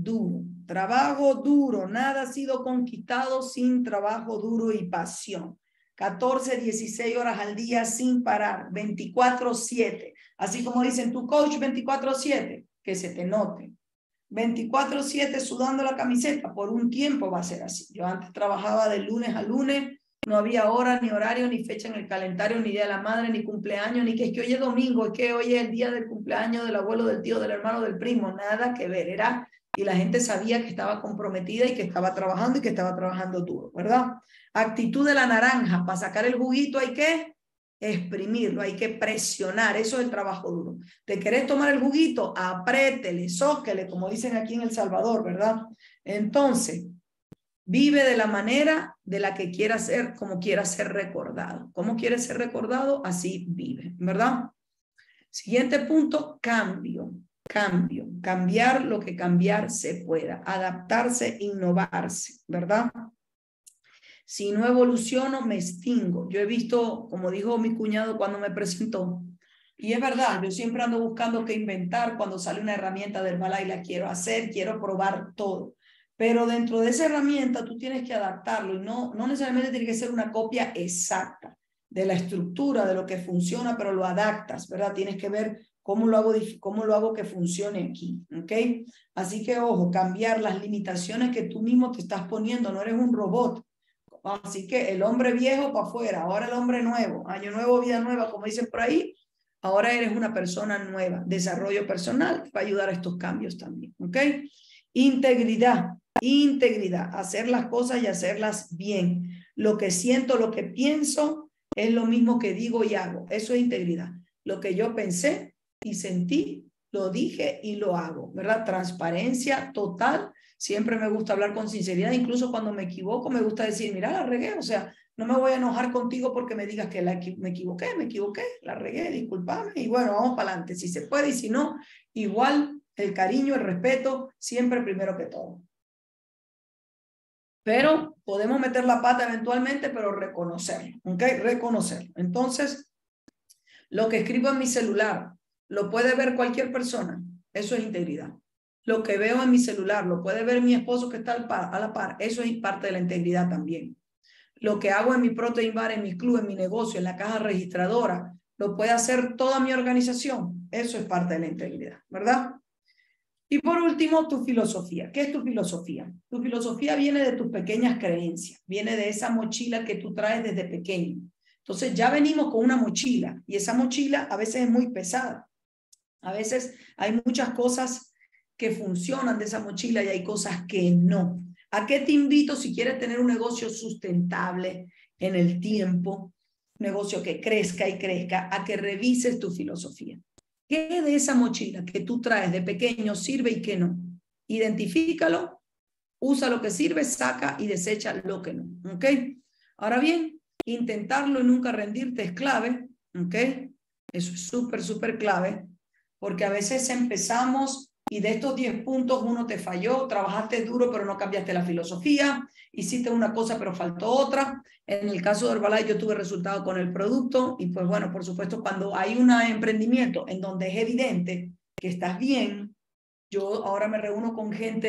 duro, nada ha sido conquistado sin trabajo duro y pasión. 14, 16 horas al día sin parar, 24/7. Así como dicen tu coach 24/7, que se te note. 24/7 sudando la camiseta, por un tiempo va a ser así. Yo antes trabajaba de lunes a lunes, no había hora, ni horario, ni fecha en el calendario, ni día de la madre, ni cumpleaños, ni que es que hoy es domingo, es que hoy es el día del cumpleaños del abuelo, del tío, del hermano, del primo, nada que ver, y la gente sabía que estaba comprometida y que estaba trabajando y que estaba trabajando duro, ¿verdad? Actitud de la naranja, para sacar el juguito hay que exprimirlo, hay que presionar, eso es el trabajo duro. ¿Te querés tomar el juguito? Aprétele, zóquele, como dicen aquí en El Salvador, ¿verdad? Entonces, vive de la manera de la que quiera ser, como quiera ser recordado. ¿Cómo quiere ser recordado? Así vive, ¿verdad? Siguiente punto, cambio. Cambiar lo que cambiar se pueda, adaptarse, innovarse, ¿verdad? Si no evoluciono, me extingo. Yo he visto, como dijo mi cuñado cuando me presentó, y es verdad, yo siempre ando buscando qué inventar cuando sale una herramienta de Herbalife, la quiero hacer, quiero probar todo. Pero dentro de esa herramienta tú tienes que adaptarlo y no necesariamente tiene que ser una copia exacta de la estructura, de lo que funciona, pero lo adaptas, ¿verdad? Tienes que ver cómo lo hago que funcione aquí, ¿ok? Así que, ojo, cambiar las limitaciones que tú mismo te estás poniendo, no eres un robot. Así que el hombre viejo para afuera, ahora el hombre nuevo, año nuevo, vida nueva, como dicen por ahí, ahora eres una persona nueva, desarrollo personal para ayudar a estos cambios también, ¿ok? Integridad, hacer las cosas y hacerlas bien. Lo que siento, lo que pienso, es lo mismo que digo y hago, eso es integridad. Lo que yo pensé y sentí, lo dije y lo hago, ¿verdad? Transparencia total. Siempre me gusta hablar con sinceridad, incluso cuando me equivoco, me gusta decir, mira, la regué, o sea, no me voy a enojar contigo porque me digas que me equivoqué, la regué, discúlpame, y bueno, vamos para adelante, si se puede y si no, igual el cariño, el respeto, siempre primero que todo. Pero podemos meter la pata eventualmente, pero reconocerlo, ¿ok? Reconocerlo. Entonces, lo que escribo en mi celular, lo puede ver cualquier persona, eso es integridad. Lo que veo en mi celular, lo puede ver mi esposo que está a la par, eso es parte de la integridad también. Lo que hago en mi protein bar, en mi club, en mi negocio, en la caja registradora, lo puede hacer toda mi organización, eso es parte de la integridad, ¿verdad? Y por último, tu filosofía. ¿Qué es tu filosofía? Tu filosofía viene de tus pequeñas creencias, viene de esa mochila que tú traes desde pequeño. Entonces ya venimos con una mochila y esa mochila a veces es muy pesada. A veces hay muchas cosas que funcionan de esa mochila y hay cosas que no. ¿A qué te invito si quieres tener un negocio sustentable en el tiempo, un negocio que crezca y crezca, a que revises tu filosofía? ¿Qué de esa mochila que tú traes de pequeño sirve y qué no? Identifícalo, usa lo que sirve, saca y desecha lo que no. ¿Ok? Ahora bien, intentarlo y nunca rendirte es clave. ¿Ok? Eso es súper clave. Porque a veces empezamos y de estos 10 puntos uno te falló, trabajaste duro pero no cambiaste la filosofía, hiciste una cosa pero faltó otra. En el caso de Herbalife yo tuve resultado con el producto y pues bueno, por supuesto cuando hay un emprendimiento en donde es evidente que estás bien, yo ahora me reúno con gente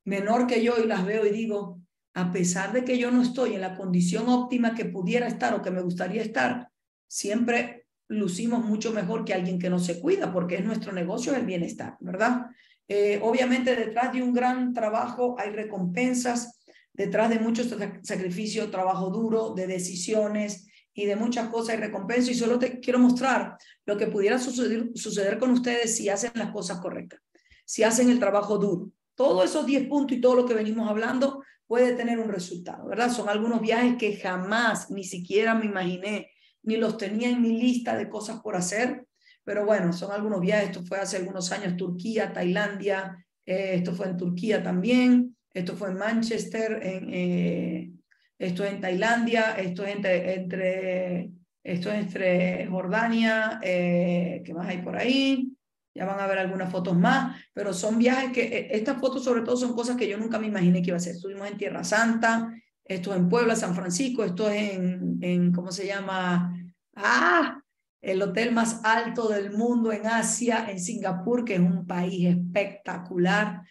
menor que yo y las veo y digo, a pesar de que yo no estoy en la condición óptima que pudiera estar o que me gustaría estar, siempre lucimos mucho mejor que alguien que no se cuida, porque es nuestro negocio el bienestar, ¿verdad? Obviamente detrás de un gran trabajo hay recompensas, detrás de mucho sacrificio, trabajo duro, de decisiones y de muchas cosas hay recompensas, y solo te quiero mostrar lo que pudiera suceder con ustedes si hacen las cosas correctas, si hacen el trabajo duro. Todos esos 10 puntos y todo lo que venimos hablando puede tener un resultado, ¿verdad? Son algunos viajes que jamás, ni siquiera me imaginé, ni los tenía en mi lista de cosas por hacer, pero bueno, son algunos viajes. Esto fue hace algunos años, Turquía, Tailandia, esto fue en Turquía también, esto fue en Manchester, esto es en Tailandia, esto es entre Jordania, ¿qué más hay por ahí? Ya van a ver algunas fotos más, pero son viajes que, estas fotos sobre todo son cosas que yo nunca me imaginé que iba a hacer. Estuvimos en Tierra Santa, esto es en Puebla, San Francisco, esto es ¿cómo se llama? El hotel más alto del mundo en Asia, en Singapur, que es un país espectacular.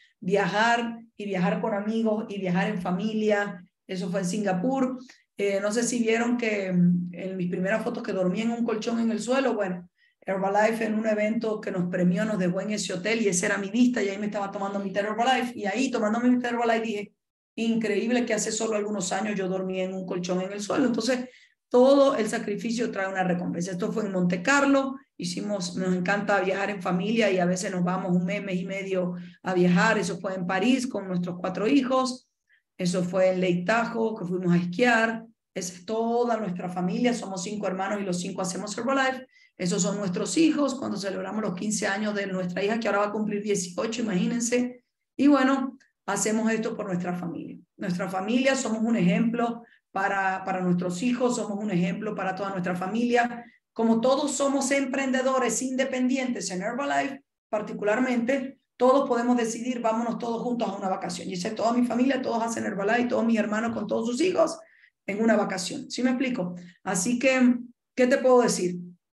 Viajar con amigos y viajar en familia, eso fue en Singapur. No sé si vieron que en mis primeras fotos que dormí en un colchón en el suelo, bueno, Herbalife en un evento que nos premió, nos dejó en ese hotel y esa era mi vista y ahí me estaba tomando mi té Herbalife y ahí tomándome mi té Herbalife dije, increíble que hace solo algunos años yo dormí en un colchón en el suelo. Entonces, todo el sacrificio trae una recompensa. Esto fue en Monte Carlo, nos encanta viajar en familia y a veces nos vamos un mes y medio a viajar. Eso fue en París con nuestros 4 hijos. Eso fue en Lake Tahoe, que fuimos a esquiar. Esa es toda nuestra familia. Somos 5 hermanos y los 5 hacemos Herbalife. Esos son nuestros hijos cuando celebramos los 15 años de nuestra hija, que ahora va a cumplir 18, imagínense. Y bueno, hacemos esto por nuestra familia. Nuestra familia, somos un ejemplo para nuestros hijos, somos un ejemplo para toda nuestra familia. Como todos somos emprendedores independientes en Herbalife, particularmente, todos podemos decidir, vámonos todos juntos a una vacación. Y sé, toda mi familia, todos hacen Herbalife, todos mis hermanos con todos sus hijos en una vacación. ¿Sí me explico? Así que, ¿qué te puedo decir?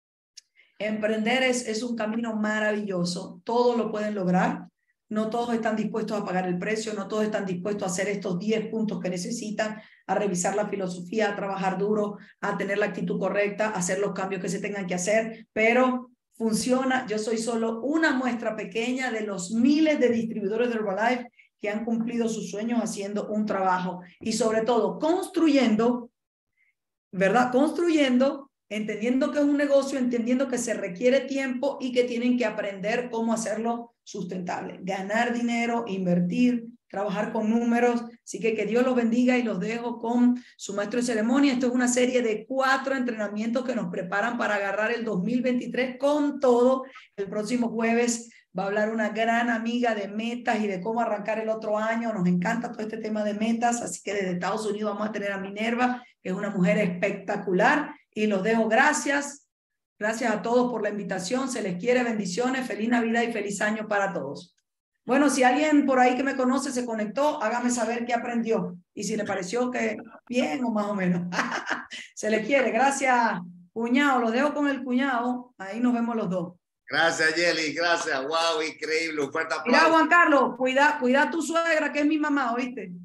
Emprender es un camino maravilloso, todos lo pueden lograr, no todos están dispuestos a pagar el precio, no todos están dispuestos a hacer estos 10 puntos que necesitan, a revisar la filosofía, a trabajar duro, a tener la actitud correcta, a hacer los cambios que se tengan que hacer, pero funciona. Yo soy solo una muestra pequeña de los miles de distribuidores de Herbalife que han cumplido sus sueños haciendo un trabajo y sobre todo construyendo, ¿verdad? Construyendo, entendiendo que es un negocio, entendiendo que se requiere tiempo y que tienen que aprender cómo hacerlo sustentable, ganar dinero, invertir, trabajar con números. Así que Dios los bendiga y los dejo con su maestro de ceremonia. Esto es una serie de 4 entrenamientos que nos preparan para agarrar el 2023 con todo. El próximo jueves va a hablar una gran amiga de metas y de cómo arrancar el otro año. Nos encanta todo este tema de metas, así que desde Estados Unidos vamos a tener a Minerva, que es una mujer espectacular, y los dejo. Gracias a todos por la invitación, se les quiere, bendiciones, feliz Navidad y feliz año para todos. Bueno, si alguien por ahí que me conoce se conectó, hágame saber qué aprendió y si le pareció que bien o más o menos. Se les quiere, gracias cuñado, los dejo con el cuñado, ahí nos vemos los dos. Gracias, Yeli, gracias. Wow, increíble. Un fuerte aplauso. Mira, Juan Carlos, cuida a tu suegra, que es mi mamá, ¿oíste?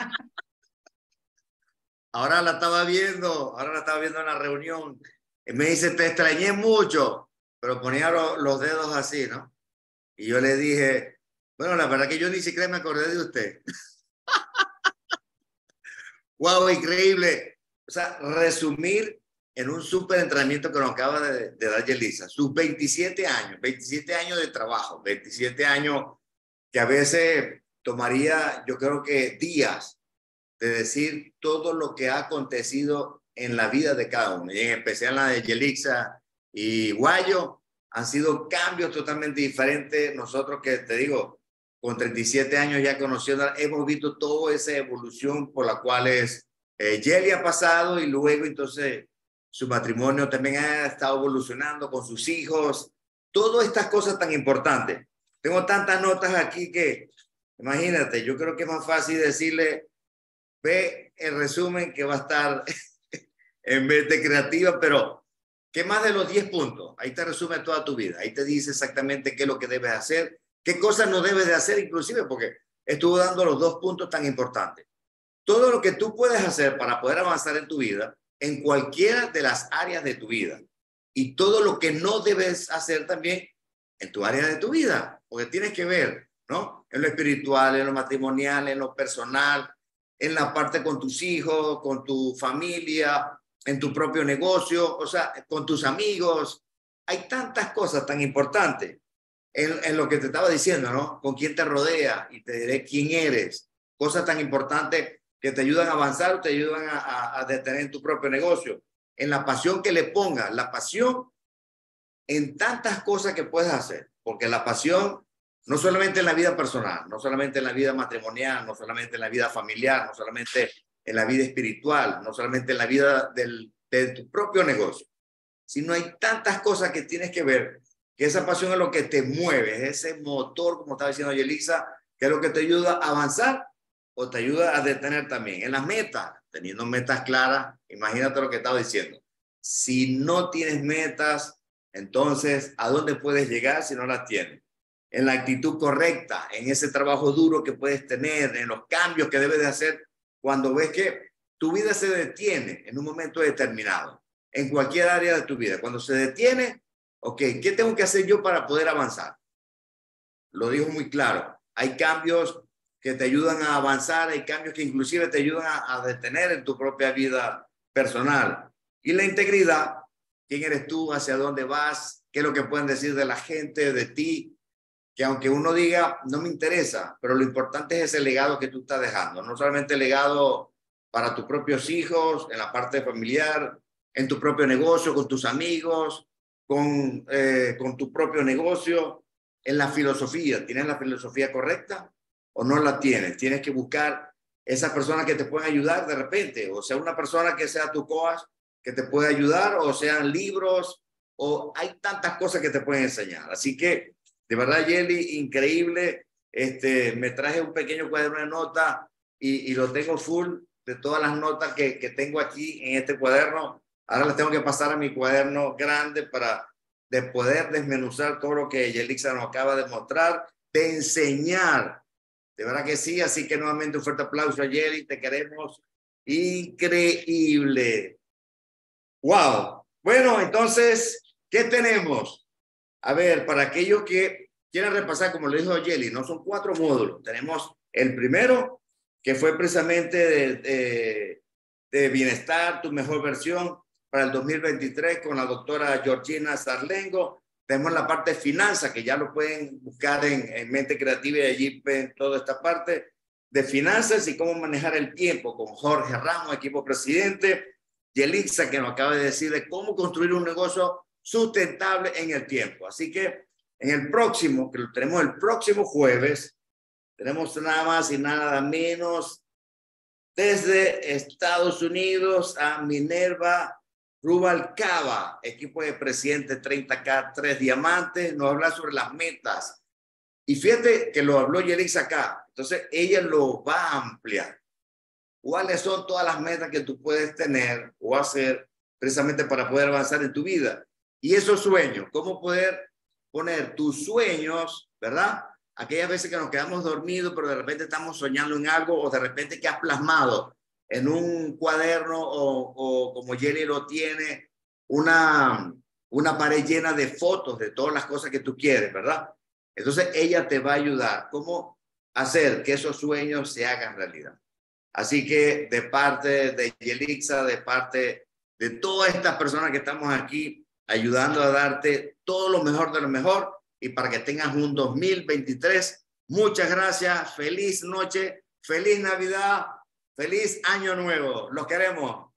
Ahora la estaba viendo en la reunión. Y me dice, te extrañé mucho, pero ponía los dedos así, ¿no? Y yo le dije, bueno, la verdad que yo ni siquiera me acordé de usted. Wow, increíble. O sea, resumir en un súper entrenamiento que nos acaba de dar Yelisa, sus 27 años de trabajo, 27 años que a veces tomaría, yo creo que días de decir todo lo que ha acontecido en la vida de cada uno, y en especial la de Yelisa y Guayo, han sido cambios totalmente diferentes. Nosotros que te digo, con 37 años ya conociendo, hemos visto toda esa evolución por la cual Yeli ha pasado, y luego entonces su matrimonio también ha estado evolucionando con sus hijos, todas estas cosas tan importantes. Tengo tantas notas aquí que, imagínate, yo creo que es más fácil decirle, ve el resumen que va a estar en vez de creativa, pero ¿qué más de los 10 puntos? Ahí te resume toda tu vida, ahí te dice exactamente qué es lo que debes hacer, qué cosas no debes de hacer inclusive, porque estuvo dando los 2 puntos tan importantes. Todo lo que tú puedes hacer para poder avanzar en tu vida, en cualquiera de las áreas de tu vida. Y todo lo que no debes hacer también en tu área de tu vida. Porque tienes que ver, ¿no? En lo espiritual, en lo matrimonial, en lo personal, en la parte con tus hijos, con tu familia, en tu propio negocio, o sea, con tus amigos. Hay tantas cosas tan importantes en lo que te estaba diciendo, ¿no? Con quién te rodea y te diré quién eres. Cosas tan importantes que te ayudan a avanzar o te ayudan a detener tu propio negocio. En la pasión que le pongas, la pasión en tantas cosas que puedes hacer, porque la pasión no solamente en la vida personal, no solamente en la vida matrimonial, no solamente en la vida familiar, no solamente en la vida espiritual, no solamente en la vida de tu propio negocio, sino hay tantas cosas que tienes que ver, que esa pasión es lo que te mueve, es ese motor, como estaba diciendo Yelitza, que es lo que te ayuda a avanzar o te ayuda a detener también. En las metas, teniendo metas claras, imagínate lo que estaba diciendo. Si no tienes metas, entonces, ¿a dónde puedes llegar si no las tienes? En la actitud correcta, en ese trabajo duro que puedes tener, en los cambios que debes de hacer cuando ves que tu vida se detiene en un momento determinado, en cualquier área de tu vida. Cuando se detiene, ok, ¿qué tengo que hacer yo para poder avanzar? Lo dijo muy claro. Hay cambios que te ayudan a avanzar, hay cambios que inclusive te ayudan a detener en tu propia vida personal. Y la integridad, quién eres tú, hacia dónde vas, qué es lo que pueden decir de la gente, de ti, que aunque uno diga, no me interesa, pero lo importante es ese legado que tú estás dejando, no solamente el legado para tus propios hijos, en la parte familiar, en tu propio negocio, con tus amigos, con tu propio negocio, en la filosofía. ¿Tienes la filosofía correcta o no la tienes? Tienes que buscar esas personas que te pueden ayudar de repente, o sea, una persona que sea tu coach, que te puede ayudar, o sean libros, o hay tantas cosas que te pueden enseñar. Así que, de verdad, Yeli, increíble. Me traje un pequeño cuaderno de notas y lo tengo full de todas las notas que tengo aquí en este cuaderno. Ahora les tengo que pasar a mi cuaderno grande para de poder desmenuzar todo lo que Yelixa nos acaba de mostrar, de enseñar. De verdad que sí, así que nuevamente un fuerte aplauso a Yeli, te queremos. Increíble. Wow. Bueno, entonces, ¿qué tenemos? A ver, para aquellos que quieran repasar, como lo dijo Yeli, no son 4 módulos. Tenemos el primero, que fue precisamente de bienestar, tu mejor versión para el 2023 con la doctora Georgina Sarlengo. Tenemos la parte de finanzas, que ya lo pueden buscar en Mente Creativa y allí ven toda esta parte de finanzas y cómo manejar el tiempo con Jorge Ramos, equipo presidente. Yelixa, que nos acaba de decir de cómo construir un negocio sustentable en el tiempo. Así que en el próximo, que lo tenemos el próximo jueves, tenemos nada más y nada menos desde Estados Unidos a Minerva Rubalcaba, equipo de presidente 30K, 3 diamantes, nos habla sobre las metas. Y fíjate que lo habló Yelixa acá, entonces ella lo va a ampliar. ¿Cuáles son todas las metas que tú puedes tener o hacer precisamente para poder avanzar en tu vida? Y esos sueños, cómo poder poner tus sueños, ¿verdad? Aquellas veces que nos quedamos dormidos, pero de repente estamos soñando en algo o de repente que has plasmado en un cuaderno o como Jenny lo tiene, una pared llena de fotos de todas las cosas que tú quieres, ¿verdad? Entonces ella te va a ayudar cómo hacer que esos sueños se hagan realidad. Así que de parte de Yelixa, de parte de todas estas personas que estamos aquí, ayudando a darte todo lo mejor de lo mejor y para que tengas un 2023. Muchas gracias, feliz noche, feliz Navidad, feliz Año Nuevo. Los queremos.